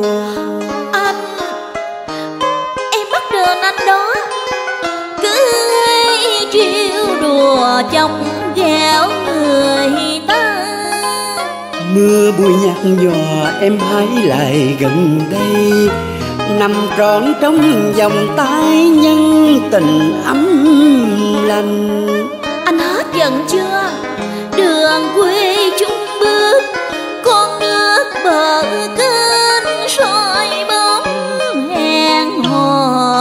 Em bắt đền anh đó, cứ hay trêu đùa chọc ghẹo người ta. Mưa bụi nhạt nhòa em hãy lại gần đây, nằm trọn trong vòng tay nhân tình ấm lành. Anh hết giận chưa? Đường quê chung bước, con nước bờ kênh soi bóng hẹn hò.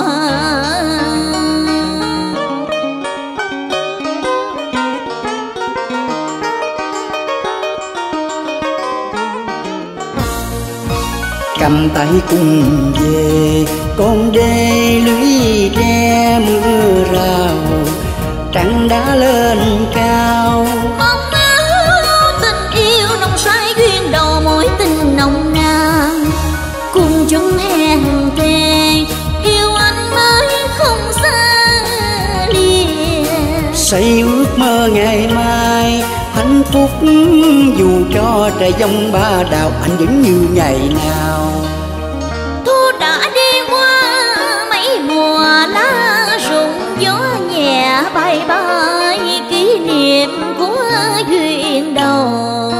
cầm tay cùng về. Con đê lưới tre mưa rào, trăng đã lên cao. Mong áo tình yêu nồng say duyên đầu mối tình nồng nàn. Cùng chung hẹn thề yêu anh mới không xa lìa. Xây ước mơ ngày mai hạnh phúc, dù cho trời giông ba đào anh vẫn như ngày nào. Thu đã đi qua mấy mùa lá rụng, gió nhẹ bay bay kỷ niệm của duyên đầu.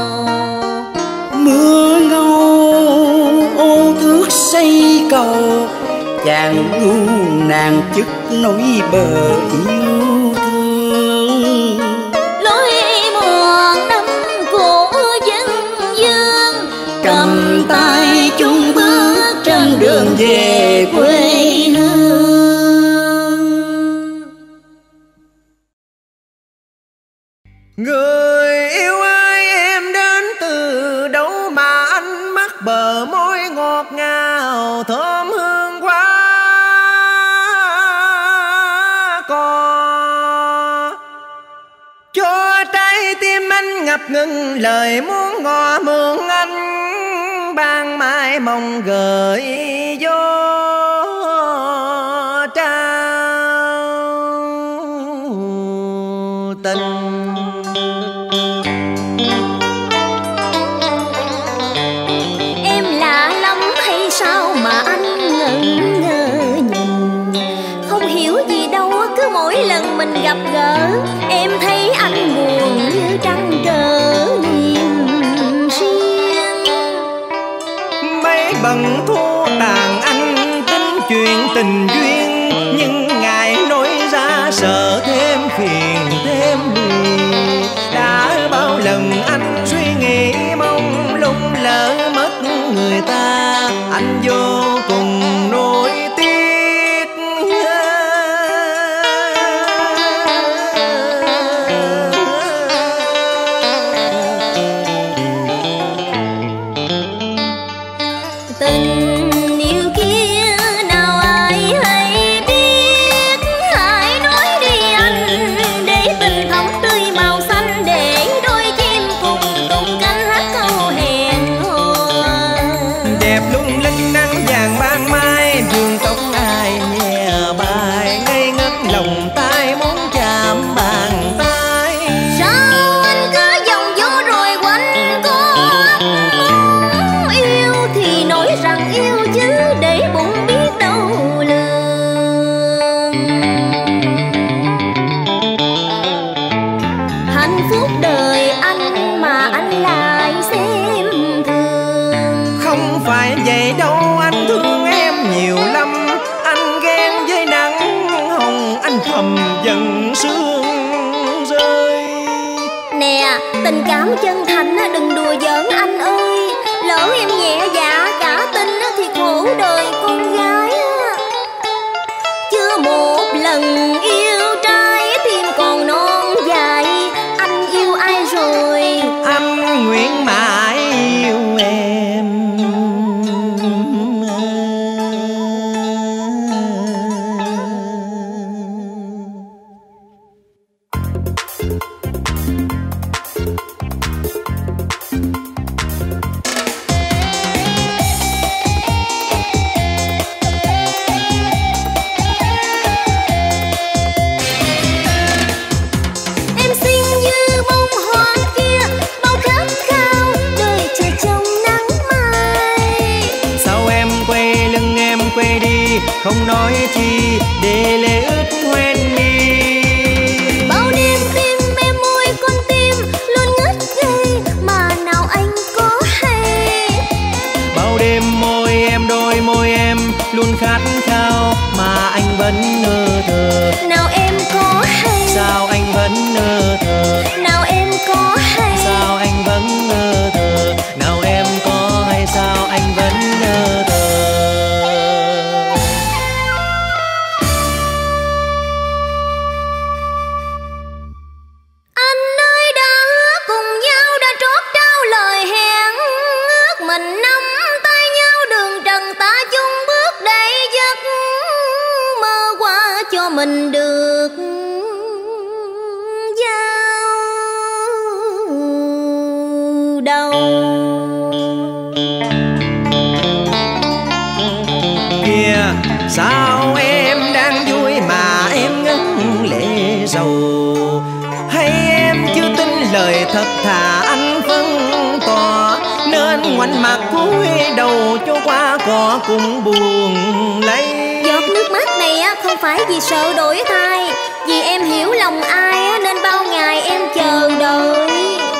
Mưa ngâu ô thước xây cầu, chàng ngu nàng chức nối bờ yêu thương. Lối mòn năm cổ dân dương, cầm tay chung bước trên đường về quê hương. Người yêu ơi, em đến từ đâu mà anh mắc bờ môi ngọt ngào thơm hương quá cò, cho trái tim anh ngập ngừng lời muốn ngỏ mượn anh. Ban mai mong gửi gió trao tình. em lạ lắm hay sao mà anh ngẩn ngơ nhìn, không hiểu gì đâu cứ mỗi lần mình gặp gỡ em thấy anh buồn như trăng trở niềm riêng. Mấy bận thu tàn anh tính chuyện tình duyên, nhưng ngài nói ra sợ thêm phiền thêm lì. Đã bao lần anh suy nghĩ mong lung lỡ mất người ta, anh vô cùng nỗi tiếc. Tình yêu kia nào ai hay biết, hãy nói đi anh để tình thắm tươi màu xanh, để đôi chim cùng tung cánh hát câu hẹn hò. Đẹp lung linh nắng vàng ban mai, vườn tóc ai nhẹ bài, ngây ngất lòng tai muốn chạm bàn tay. Sao anh cứ vòng vô rồi quanh co muốn yêu thì nói rằng yêu chứ để bụng biết đâu lường. Hạnh phúc đời anh mà anh lại xem thường. Không phải vậy đâu, anh thương em nhiều lắm. Anh ghen với nắng hồng, anh thầm dần sương rơi. Nè, tình cảm chân thành đừng đùa giỡn anh ơi. Lỡ em nhẹ dạ cả tin thì khổ đời con gái. Chưa một lần yêu trai tim còn non dài, anh yêu ai rồi? Anh nguyện mãi yêu em. Em xinh như bông hoa kia, bao khát khao đời chờ trong nắng mai. Sao em quay lưng em quay đi, không nói chi để lệ ướt hoen mi. Bao đêm tim em môi con tim luôn ngất ngây mà nào anh có hay. Bao đêm môi em đôi môi em luôn khát khao mà anh vẫn ngơ thơ. Nào em có hay, Sao anh vẫn ngơ thơ? nào em có hay. Sao anh vẫn ngơ thơ? Nào em có hay sao anh vẫn ngơ thơ? mình được giao đầu. Kìa sao em đang vui mà em ngấn lệ rầu, hay em chưa tin lời thật thà anh phân tỏ, nên ngoảnh mặt cúi đầu cho qua cỏ cũng buồn lấy. Giọt nước mắt này không phải vì sợ đổi thay, vì em hiểu lòng ai nên bao ngày em chờ đợi.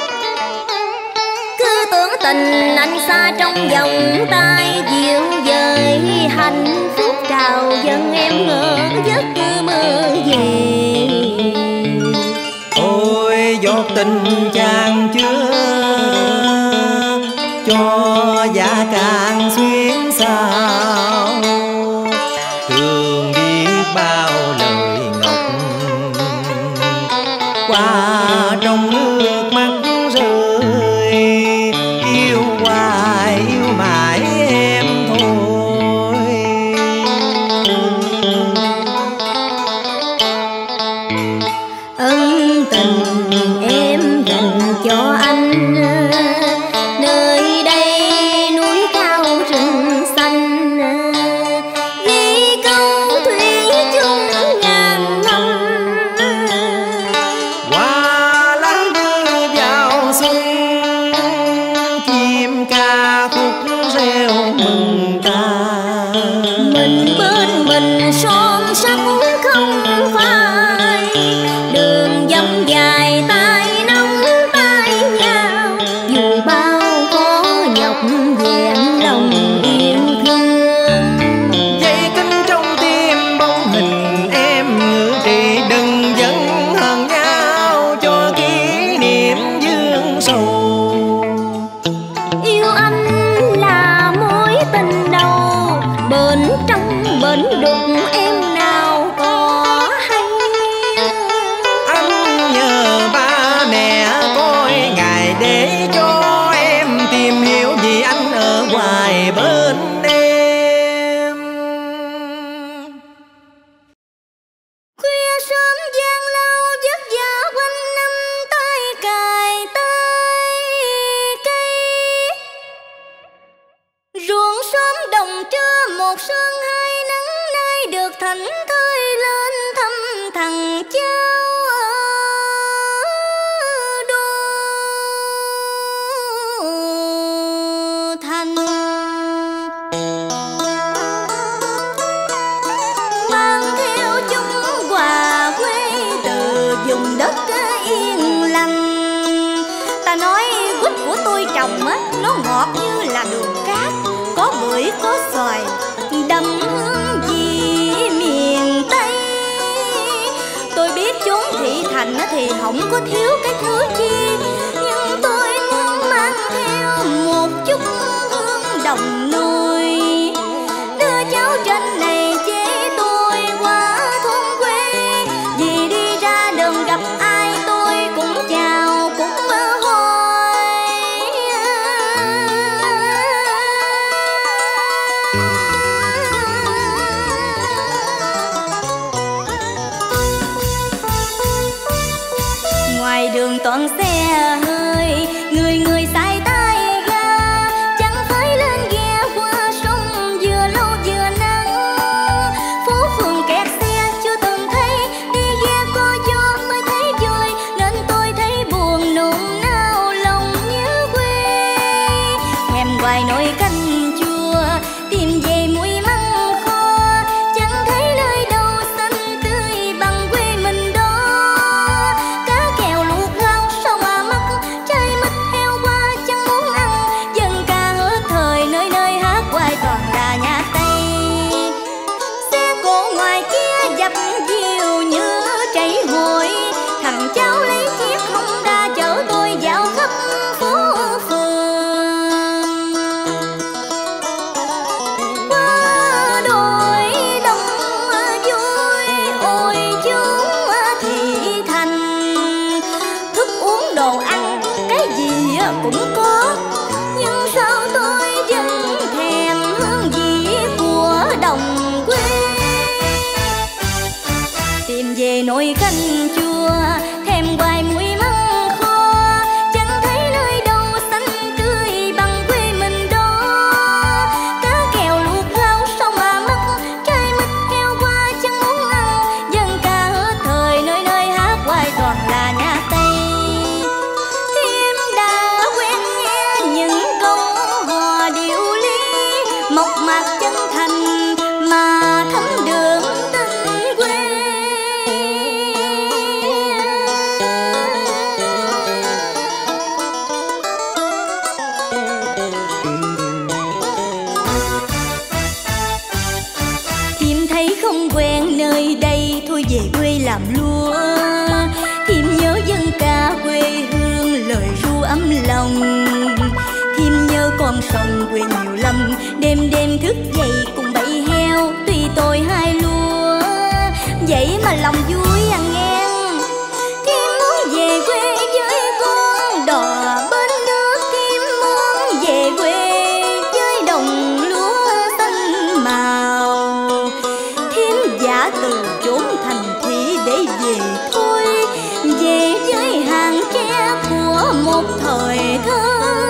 Cứ tưởng tình anh xa trong vòng tay dịu dời, hạnh phúc trào dâng em ngỡ giấc mơ về. Ôi giọt tình chàng chưa cho giá càng xuyến sao, thường biết bao lời ngọc qua trong nước mắt rơi, yêu hoài yêu mãi em thôi. Ân tình em dành cho anh, nơi đây núi cao rừng xanh, ghi câu thủy chung ngàn năm. Hoa lá đưa vào xuân, chim ca khúc reo mừng ta. Mình bên mình son sắc không phai, đường dòng dài tay nắm tay nhau, dù bao khó nhọc vẹn lòng yêu thương. Dây kinh trong tim bóng hình em ngự trị, đừng giận hờn nhau cho kỷ niệm dương sầu. Yêu anh là mối tình đầu, bền trong bền đục em nào có hay. Anh nhờ ba mẹ coi ngày để cho em tìm hiểu, vì anh ở ngoài bên em. Khuya sớm gian lao vất vả quanh năm, tay cài tay cây. Ruộng xóm đồng trưa một sương hai nắng, nay được thảnh thơi lên thăm thằng cháu đô thành. Mang theo chung quà quê từ vùng đất yên lành. Ta nói quýt của tôi trồng nó ngọt như là đường cát, có bưởi có xoài, đậm hương vị miền Tây. Tôi biết chốn thị thành thì không có thiếu cái thứ chi, nhưng tôi muốn mang theo một chút hương đồng nuôi, đưa cháu trên này chế tôi qua thôn quê. Vì đi ra đường gặp ai tôi cũng chào cũng hỏi. Ngoài đường toàn xe hơi, người người xài tay ga, chẳng phải lên ghe qua sông vừa lâu vừa nắng. Phố phường kẹt xe chưa từng thấy, đi ghe có gió mới thấy vui, nên tôi thấy buồn nôn nao lòng nhớ quê. Em hoài nồi canh chua tìm về mùi măng kho, chẳng thấy nơi đâu xanh tươi bằng quê mình đó. Cá kèo luộc rau sao mà mắc, trái mít heo qua chẳng muốn ăn, dân ca hết thời nơi nơi hát hoài toàn là nhà Tây. Xe cộ ngoài kia dập dìu như chảy hội, thằng cháu lấy chiếc Honda chở tôi dạo khắp phố phường. Qua đồi đông vui ôi chúng thị thành, thức uống đồ ăn cái gì cũng có, nhưng sao tôi vẫn thèm hương vị của đồng quê. làm lúa. Thím nhớ dân ca quê hương lời ru ấm lòng. Thím nhớ con sông quê nhiều lắm, đêm đêm thức dậy cùng bầy heo, tuy tôi hai lúa vậy mà lòng vui ăn ngang. Thím muốn về quê với con đò bên nước, thím muốn về quê với đồng lúa xanh màu. Thím giả từ chốn thành thị để về thôi, về với hàng tre của một thời thơ.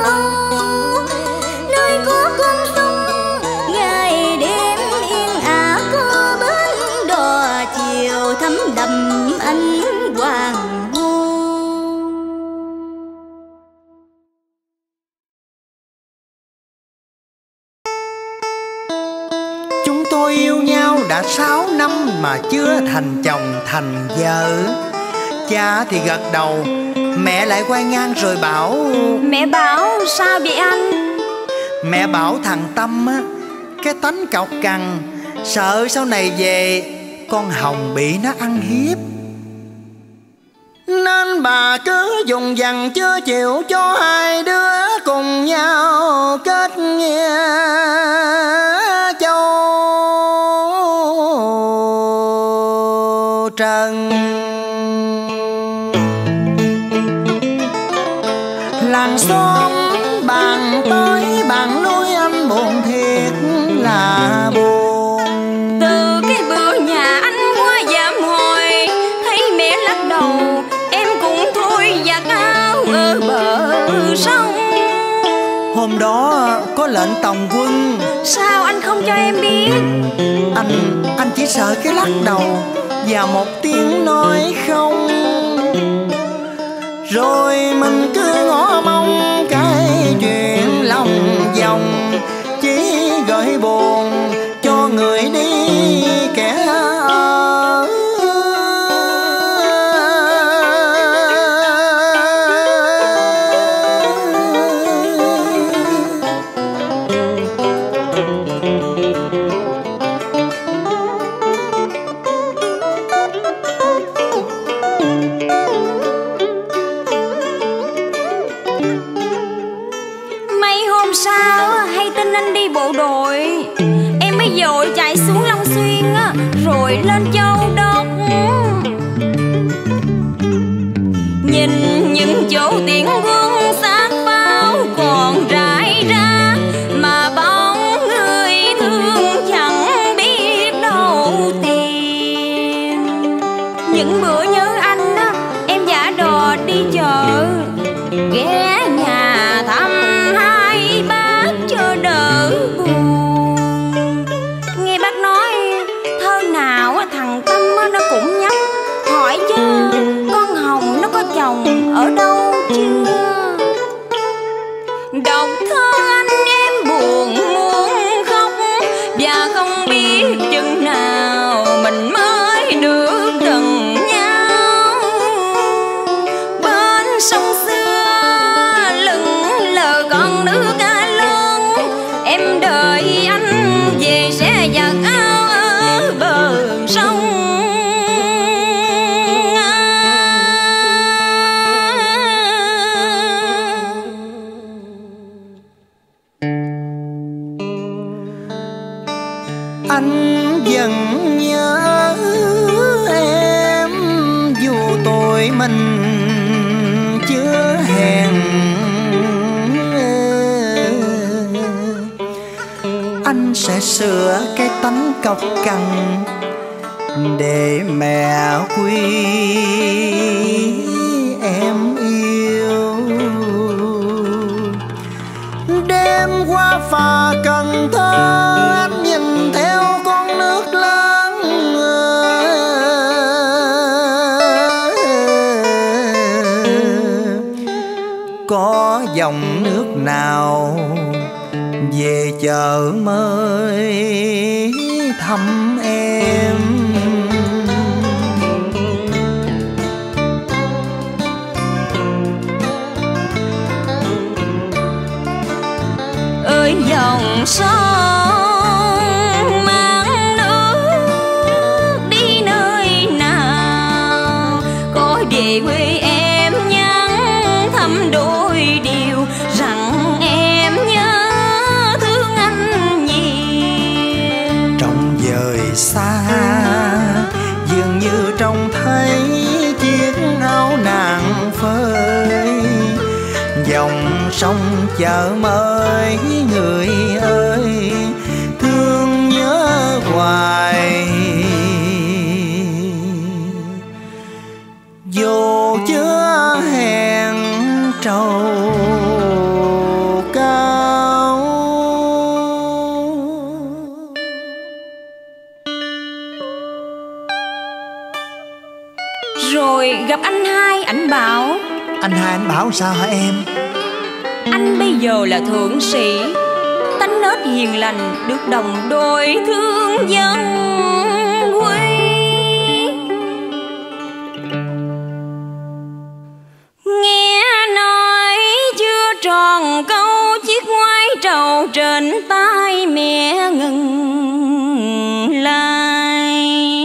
Nơi có con sông ngày đêm yên ả, có bến đò chiều thấm đậm ánh hoàng hôn. Chúng tôi yêu nhau đã 6 năm mà chưa thành chồng thành vợ. Cha thì gật đầu, mẹ lại quay ngang rồi bảo: Mẹ bảo sao vậy anh? Mẹ bảo thằng Tâm á, cái tánh cọc cằn, sợ sau này về con Hồng bị nó ăn hiếp, nên bà cứ dùng dằng chưa chịu cho hai đứa cùng nhau kết nghĩa châu trần. Làng xóm bàn tới bàn lui anh buồn thiệt là buồn. Từ cái bữa nhà anh qua dạm hồi, thấy mẹ lắc đầu, em cũng thôi giặt áo ở bờ sông. Hôm đó có lệnh tòng quân. Sao anh không cho em biết? Anh chỉ sợ cái lắc đầu và một tiếng nói không, rồi mình cứ ngó mong cái chuyện lòng vòng, chỉ gợi buồn cho người đi kẻ ở. Vội chạy xuống Long Xuyên á, rồi lên Châu Đốc. Nhìn những chỗ tiền quân xác pháo còn rải ra, mà bóng người thương chẳng biết đâu tìm. Những bữa nhớ anh á, em giả đò đi chợ, ghé nhà thăm hai bác cho đỡ buồn. Thằng Tâm nó cũng nhắc hỏi chứ con Hồng nó có chồng ở đâu chưa. Đọc thơ anh em buồn muốn khóc, và không biết chừng nào mình mới được gần nhau. Bên sông xưa lững lờ con nước cá lớn, em đợi anh về sẽ giặt áo ở bờ sông. Anh vẫn nhớ em dù tuổi mình chưa hẹn. Anh sẽ sửa cái tánh cọc cằn để mẹ quý em yêu. Đêm qua phà Cần Thơ, anh nhìn theo con nước lớn, có dòng nước nào về chợ mới thăm em. Ơi dòng sông mang nước đi nơi nào, dòng sông chợ mới, người ơi thương nhớ hoài. Dù chưa hẹn trầu cao. Rồi gặp anh Hai, ảnh bảo. Anh Hai anh bảo sao hả em? Anh bây giờ là thượng sĩ, tánh nết hiền lành, được đồng đội thương dân quý. Nghe nói chưa tròn câu, chiếc ngoái trầu trên tay mẹ ngừng lại.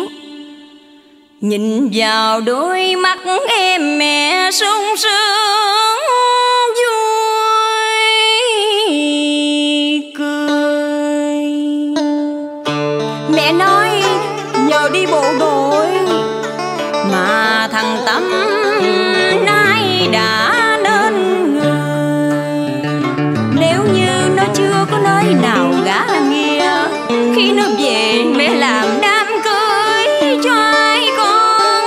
Nhìn vào đôi mắt em mẹ sung sướng vui cười. Mẹ nói nhờ đi bộ đội mà thằng Tâm nay đã nên người. Nếu như nó chưa có nơi nào gả nghĩa, khi nó về mẹ làm đám cưới cho ai con.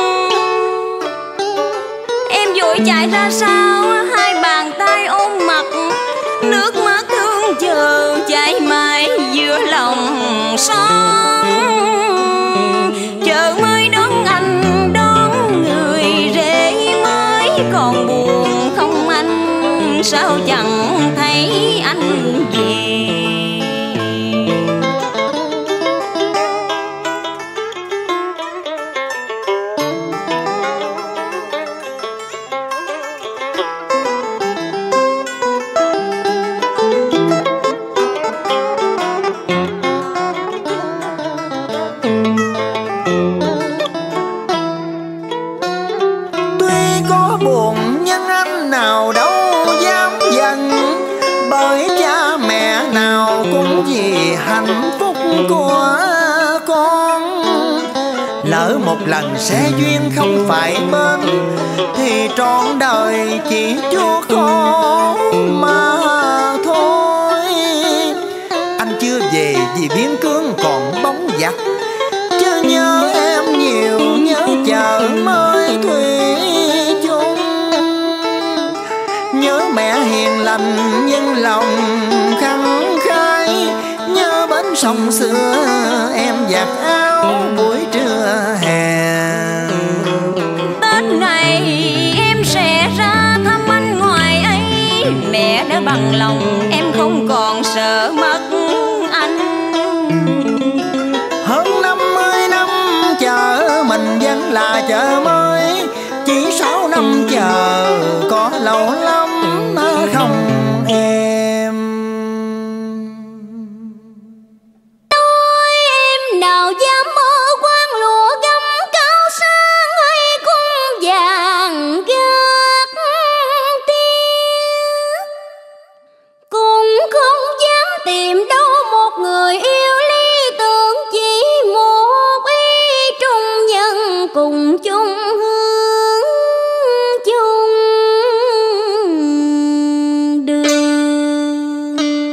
Em vội chạy ra sau, hai bàn tay ôm mặt, nước mắt thương chờ chảy mãi giữa lòng son. Chờ mới đón anh đón người rể mới, còn buồn không anh sao chẳng thấy anh về. Một lần sẽ duyên không phải bên, thì trọn đời chỉ chúa khổ mà thôi. Anh chưa về vì biến cương còn bóng giặc, chứ nhớ em nhiều, nhớ chợ mới thủy chung. Nhớ mẹ hiền lành nhưng lòng khăng khái, nhớ bến sông xưa em giặt áo buổi trưa hè. Tết này em sẽ ra thăm anh ngoài ấy, mẹ đã bằng lòng em không còn sợ mất anh. Hơn 50 năm chờ mình vẫn là chợ mới, chỉ 6 năm chờ có lâu lắm không em. Nói em nào dám mơ quan lụa gấm cao sang, hay cung vàng gác tiếng. Cũng không dám tìm đâu một người yêu lý tưởng, chỉ một ý trung nhân cùng chung hướng chung đường.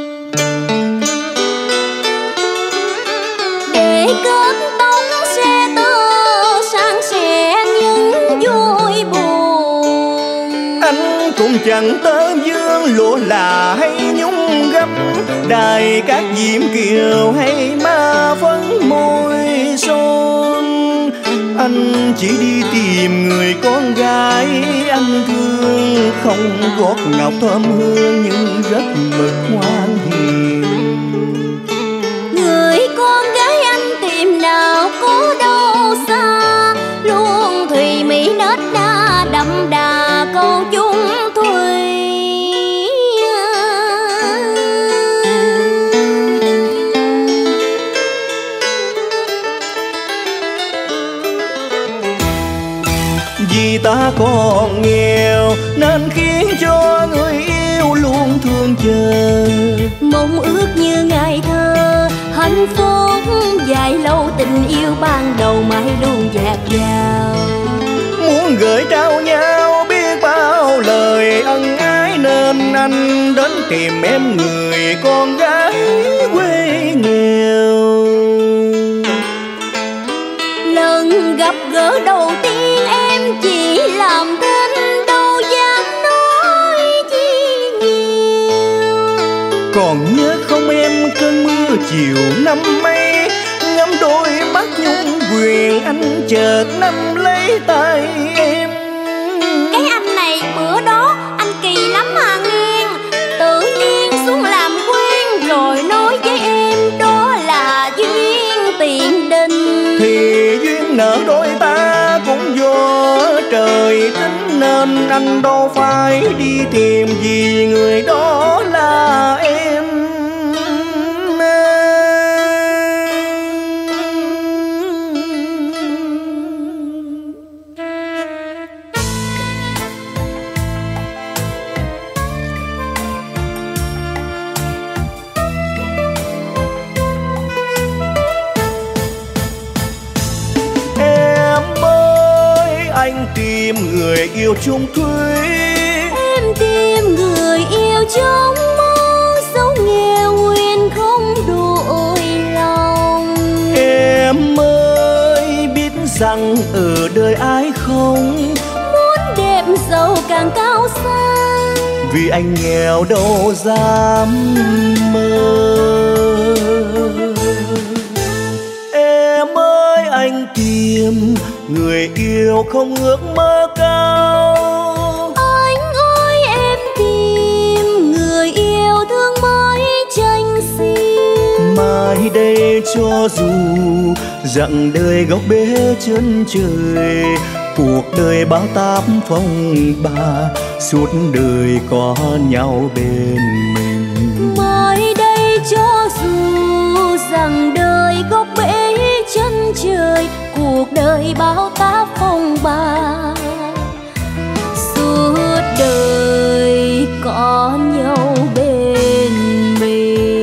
Để kết tông xe tơ sang sẻ những vui buồn. Anh cũng chẳng tớm dương lụa là hay nhung gấm, đài các diễm kiều hay ma phấn môi son. Anh chỉ đi tìm người con gái anh thương, không gót ngọc thơm hương nhưng rất mực ngoan hiền. Người con gái anh tìm nào có đâu xa, luôn thùy mỹ nết na đậm đà câu chung thùy. Vì ta còn nghèo nên khiến cho người yêu luôn thương chờ. Mong ước như ngày thơ hạnh phúc dài lâu, tình yêu ban đầu mãi luôn dạt dào. Muốn gửi trao nhau biết bao lời ân ái, nên anh đến tìm em người con gái quê nghèo. Lần gặp gỡ đầu tiên em chỉ làm thinh, đâu dám nói chi nhiều. Còn nhớ không em cơn mưa chiều năm ấy, ngắm đôi mắt nhung quyền anh chợt nắm lấy tay em. Cái anh này bữa đó anh kỳ lắm mà nghiêng, tự nhiên xuống làm quen rồi nói với em đó là duyên tiền đình. Thì duyên nợ đôi ta cũng do trời tính, nên anh đâu phải đi tìm vì người đó là em. Anh tìm người yêu chung thủy, em tìm người yêu trong mơ, dấu nghèo nguyện không đổi lòng. Em ơi biết rằng ở đời ai không muốn đẹp giàu càng cao xa, vì anh nghèo đâu dám mơ. Em ơi anh tìm người yêu không ước mơ cao. Anh ơi em tìm người yêu thương mới tranh xin. Mai đây cho dù dặn đời góc bể chân trời, cuộc đời bao táp phong ba, suốt đời có nhau bên mình. Mai đây cho dù rằng đời góc bể chân trời, cuộc đời bao táp phong ba, suốt đời có nhau bên mình.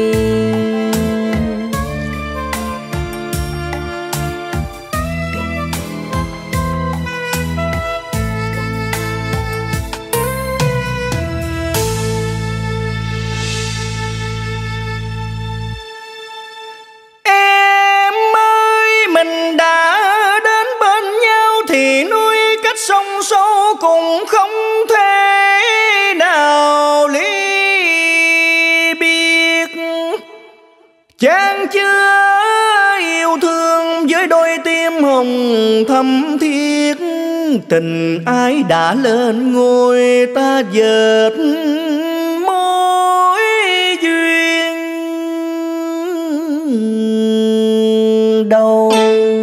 Cũng không thể nào ly biệt, chàng chưa yêu thương với đôi tim hồng thắm thiết. Tình ai đã lên ngôi ta dệt mối duyên đâu.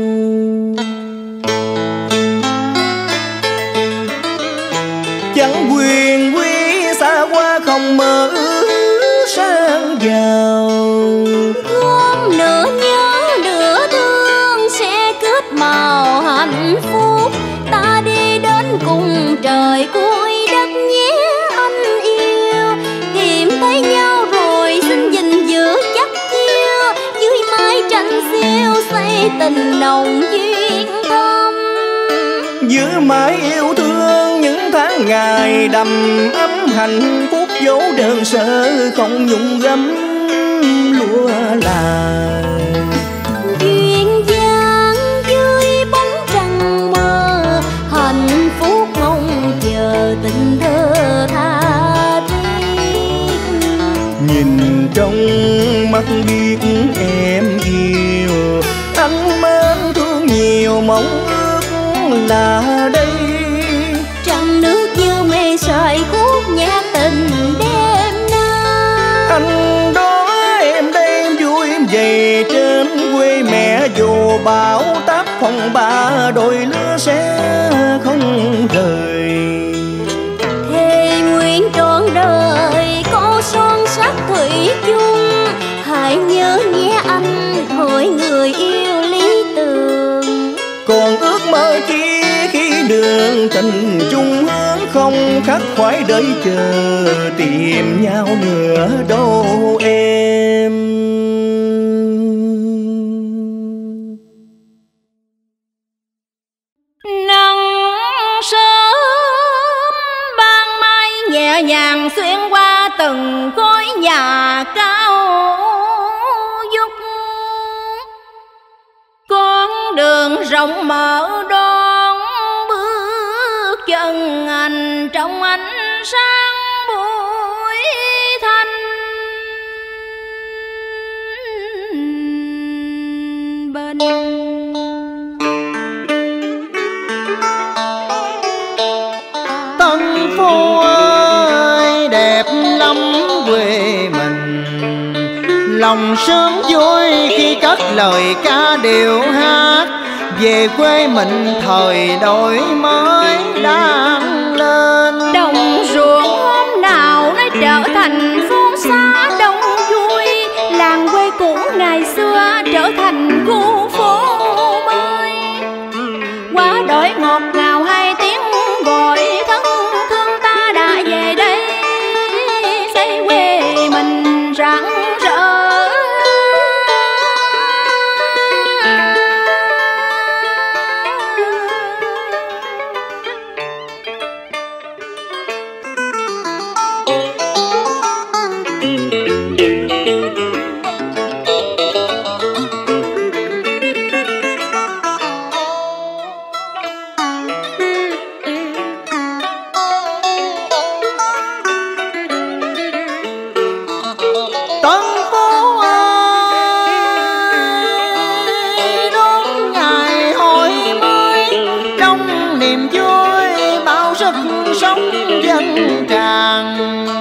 Chẳng quyền quý xa qua không mơ sang giàu, gom nửa nhớ nửa thương sẽ kết màu hạnh phúc. Ta đi đến cùng trời cuối đất nhé anh yêu, tìm thấy nhau rồi xin gìn giữ chắc chiêu, dưới mái tranh xiêu xây tình nồng duyên thâm. Giữ mãi yêu thương những tháng ngày đầm ấm hạnh phúc, dấu đơn sơ không nhung gấm lúa là. Duyên dáng dưới bóng trăng mơ, hạnh phúc mong chờ tình thơ tha thiết. Nhìn trong mắt biết em yêu, anh mến thương nhiều mong ước là đây. Trăng nước như mê sợi khúc nhạc tình đêm nay. Anh đó em đây em vui em về trên quê mẹ, dù bão táp phong ba đôi lứa sẽ không rời. Thề nguyện trọn đời có son sắc thủy chung, hãy nhớ nhé anh hỏi người yêu lý tưởng. Còn ước mơ chi khi đường tình chung hướng, không khắc khoải đợi chờ tìm nhau nữa đâu em. Nắng sớm ban mai nhẹ nhẹ nhàng xuyên qua từng khối nhà cao vút. Con đường rộng mở đón bước chân anh trong ánh sáng buổi thanh bình. Tân Phú ơi đẹp lắm quê mình, lòng sướng vui khi cất lời ca điệu hát về quê mình thời đổi mới đang lên. Đồng ruộng hôm nào nó trở thành phố xá đông vui, làng quê cũ ngày xưa trở thành khu phố mới. Quá đổi ngọt ngào hai tiếng gọi thân thương ta đã về đây, xây quê mình rạng rỡ. Tân Phú ơi đón ngày hội mới, trong niềm vui bao sức sống dân tràn.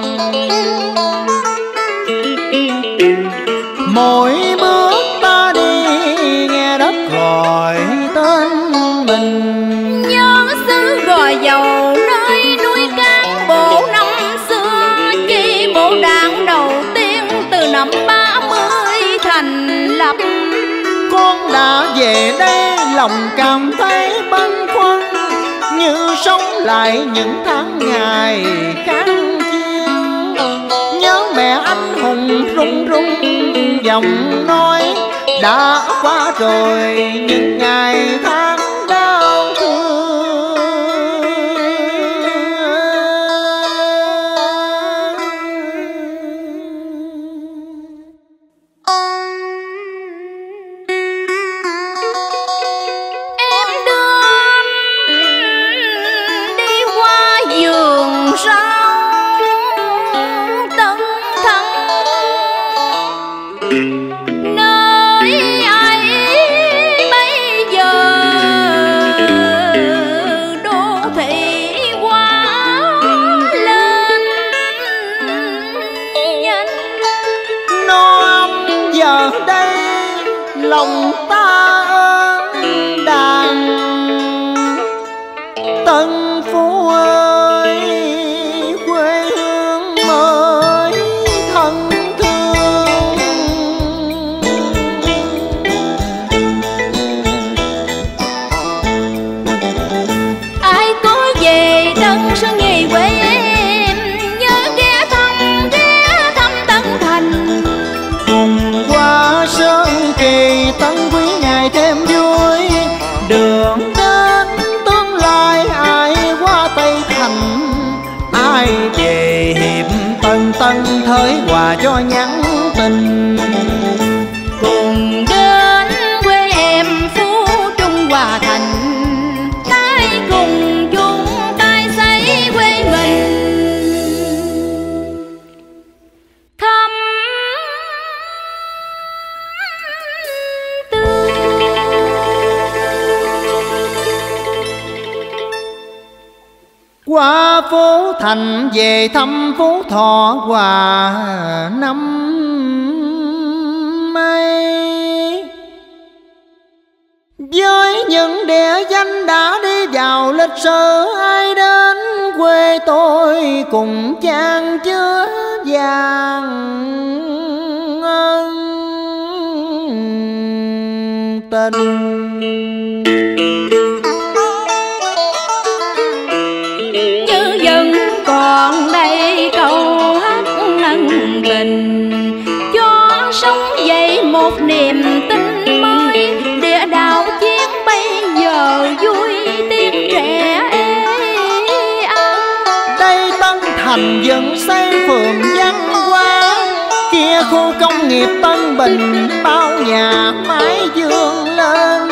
Mỗi bước ta đi nghe đất gọi tên mình, Nhớ xứ Gò Dầu nơi núi cán bộ năm xưa, chi bộ đảng đầu tiên từ năm 30 thành lập. con đã về đây lòng cảm thấy băn khoăn, như sống lại những tháng ngày kháng chiến. Nhớ mẹ anh hùng run run giọng nói, đã qua rồi những ngày tháng đau thương. Em đưa anh đi qua vườn rau Tân Thắng, nơi ấy bây giờ đô thị hóa lên nhanh. Non giờ đây lòng ta ơn đàn. Tân Phú ơi quê hương mới thân thương. Ai có về đất sơn nghề quê em, nhớ ghé thăm Tân Thành. Cùng qua sơn kỳ Tân Quý ngày thêm vui, đường đến tương lai ai qua Tây Thành, ai về hiệp Tân Tân thới quà cho nhắn tình. Cùng đến quê em Phú Trung Hòa Thành, tay cùng chung tay xây quê mình. Thăm tương Qua phố Thành về thăm Phú Thọ quà năm nay, với những địa danh đã đi vào lịch sử. Ai đến quê tôi cùng chan chứa vàng ân tình. như vẫn còn đây câu hát ân tình, cho sống dậy một niềm tin mới. Địa đạo chiến bây giờ vui tiếng trẻ ê a. Đây Tân thành dựng xây phường văn hóa. Kia khu công nghiệp Tân Bình bao nhà mái vươn lên.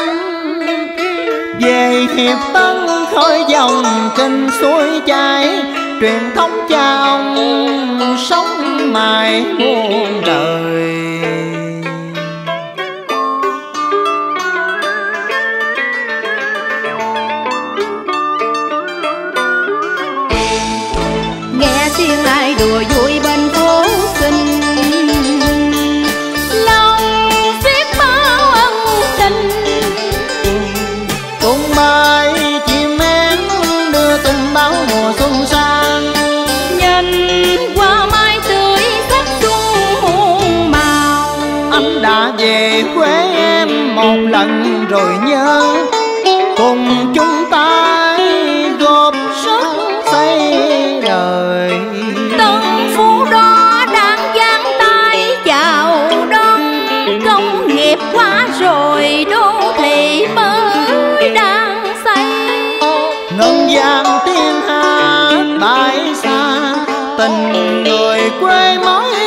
Về Hiệp Tân khơi dòng kênh suối chảy, truyền thống cha ông sống mãi muôn đời. Nghe tiếng ai đùa vui bên phố xinh, lòng xiết bao ân tình. Cùng bài chim én đưa tình báo mùa xuân sang, nhìn qua mai tươi sắc xuân muôn màu. anh đã về quê em một lần rồi nhớ, cùng chung tay góp sức xây đời. Tân Phú đó đang giang tay chào đón, công nghiệp quá rồi đô thị mới đang xây. Ngân vang tiếng hát bãi xa, tình người quê mới